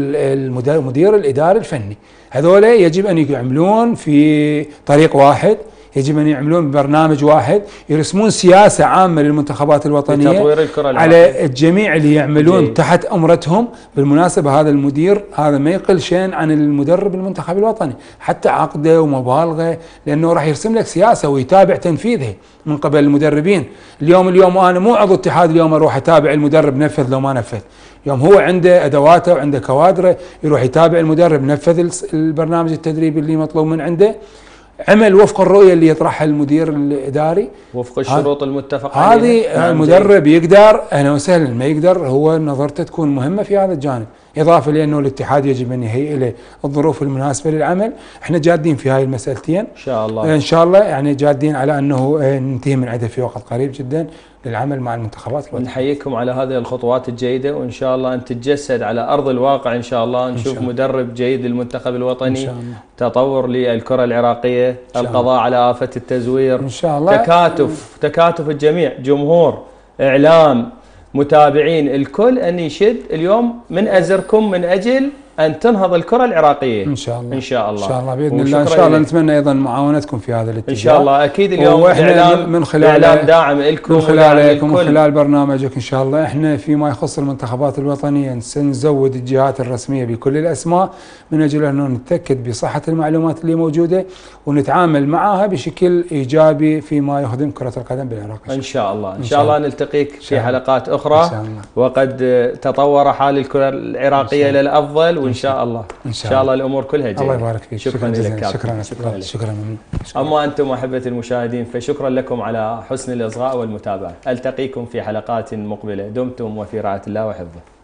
والمدير الاداري الفني، هذول يجب ان يعملون في طريق واحد، يجب أن يعملون برنامج واحد، يرسمون سياسة عامة للمنتخبات الوطنية على الجميع اللي يعملون جي. تحت أمرتهم. بالمناسبة هذا المدير هذا ما يقل شيء عن المدرب المنتخب الوطني، حتى عقده ومبالغه، لأنه راح يرسم لك سياسة ويتابع تنفيذها من قبل المدربين. اليوم اليوم أنا مو عضو اتحاد اليوم أروح أتابع المدرب نفذ لو ما نفذ، يوم هو عنده أدواته وعنده كوادره يروح يتابع المدرب نفذ البرنامج التدريبي اللي مطلوب من عنده، عمل وفق الرؤيه اللي يطرحها المدير الاداري وفق الشروط المتفق عليها. هذه المدرب يقدر اهلا وسهلا، ما يقدر هو نظرته تكون مهمه في هذا الجانب، اضافه لانه الاتحاد يجب ان يهيئ له الظروف المناسبه للعمل. احنا جادين في هاي المسالتين ان شاء الله، ان شاء الله يعني جادين على انه ننتهي من عده في وقت قريب جدا للعمل مع المنتخبات الوطنية. نحييكم على هذه الخطوات الجيدة، وإن شاء الله أن تتجسد على أرض الواقع إن شاء الله، نشوف شاء مدرب جيد للمنتخب الوطني إن شاء الله. تطور للكرة العراقية، القضاء على آفة التزوير إن شاء الله، تكاتف تكاتف الجميع، جمهور، إعلام، متابعين، الكل أن يشد اليوم من أزركم من أجل أن تنهض الكرة العراقية إن شاء الله. إن شاء الله. إن شاء الله بإذن الله. إن شاء الله نتمنى أيضا معاونتكم في هذا الاتجاه. إن شاء الله أكيد. اليوم إعلام من خلال إعلام داعم لكم من خلالكم من خلال برنامجك إن شاء الله. إحنا فيما يخص المنتخبات الوطنية سنزود الجهات الرسمية بكل الأسماء من أجل أنه نتأكد بصحة المعلومات اللي موجودة ونتعامل معها بشكل إيجابي فيما يخدم كرة القدم بالعراق. إن شاء الله. إن شاء الله نلتقيك في حلقات أخرى. إن شاء الله. وقد تطور حال الكرة العراقية للأفضل، وإن شاء الله. إن شاء, إن شاء الله الأمور كلها جيدة. الله يبارك فيك. شكرا, شكرا لك. شكرا شكرا, شكرا, شكرا. أما أنتم أحبة المشاهدين فشكرا لكم على حسن الإصغاء والمتابعة. ألتقيكم في حلقات مقبلة، دمتم وفي رعاية الله وحفظه.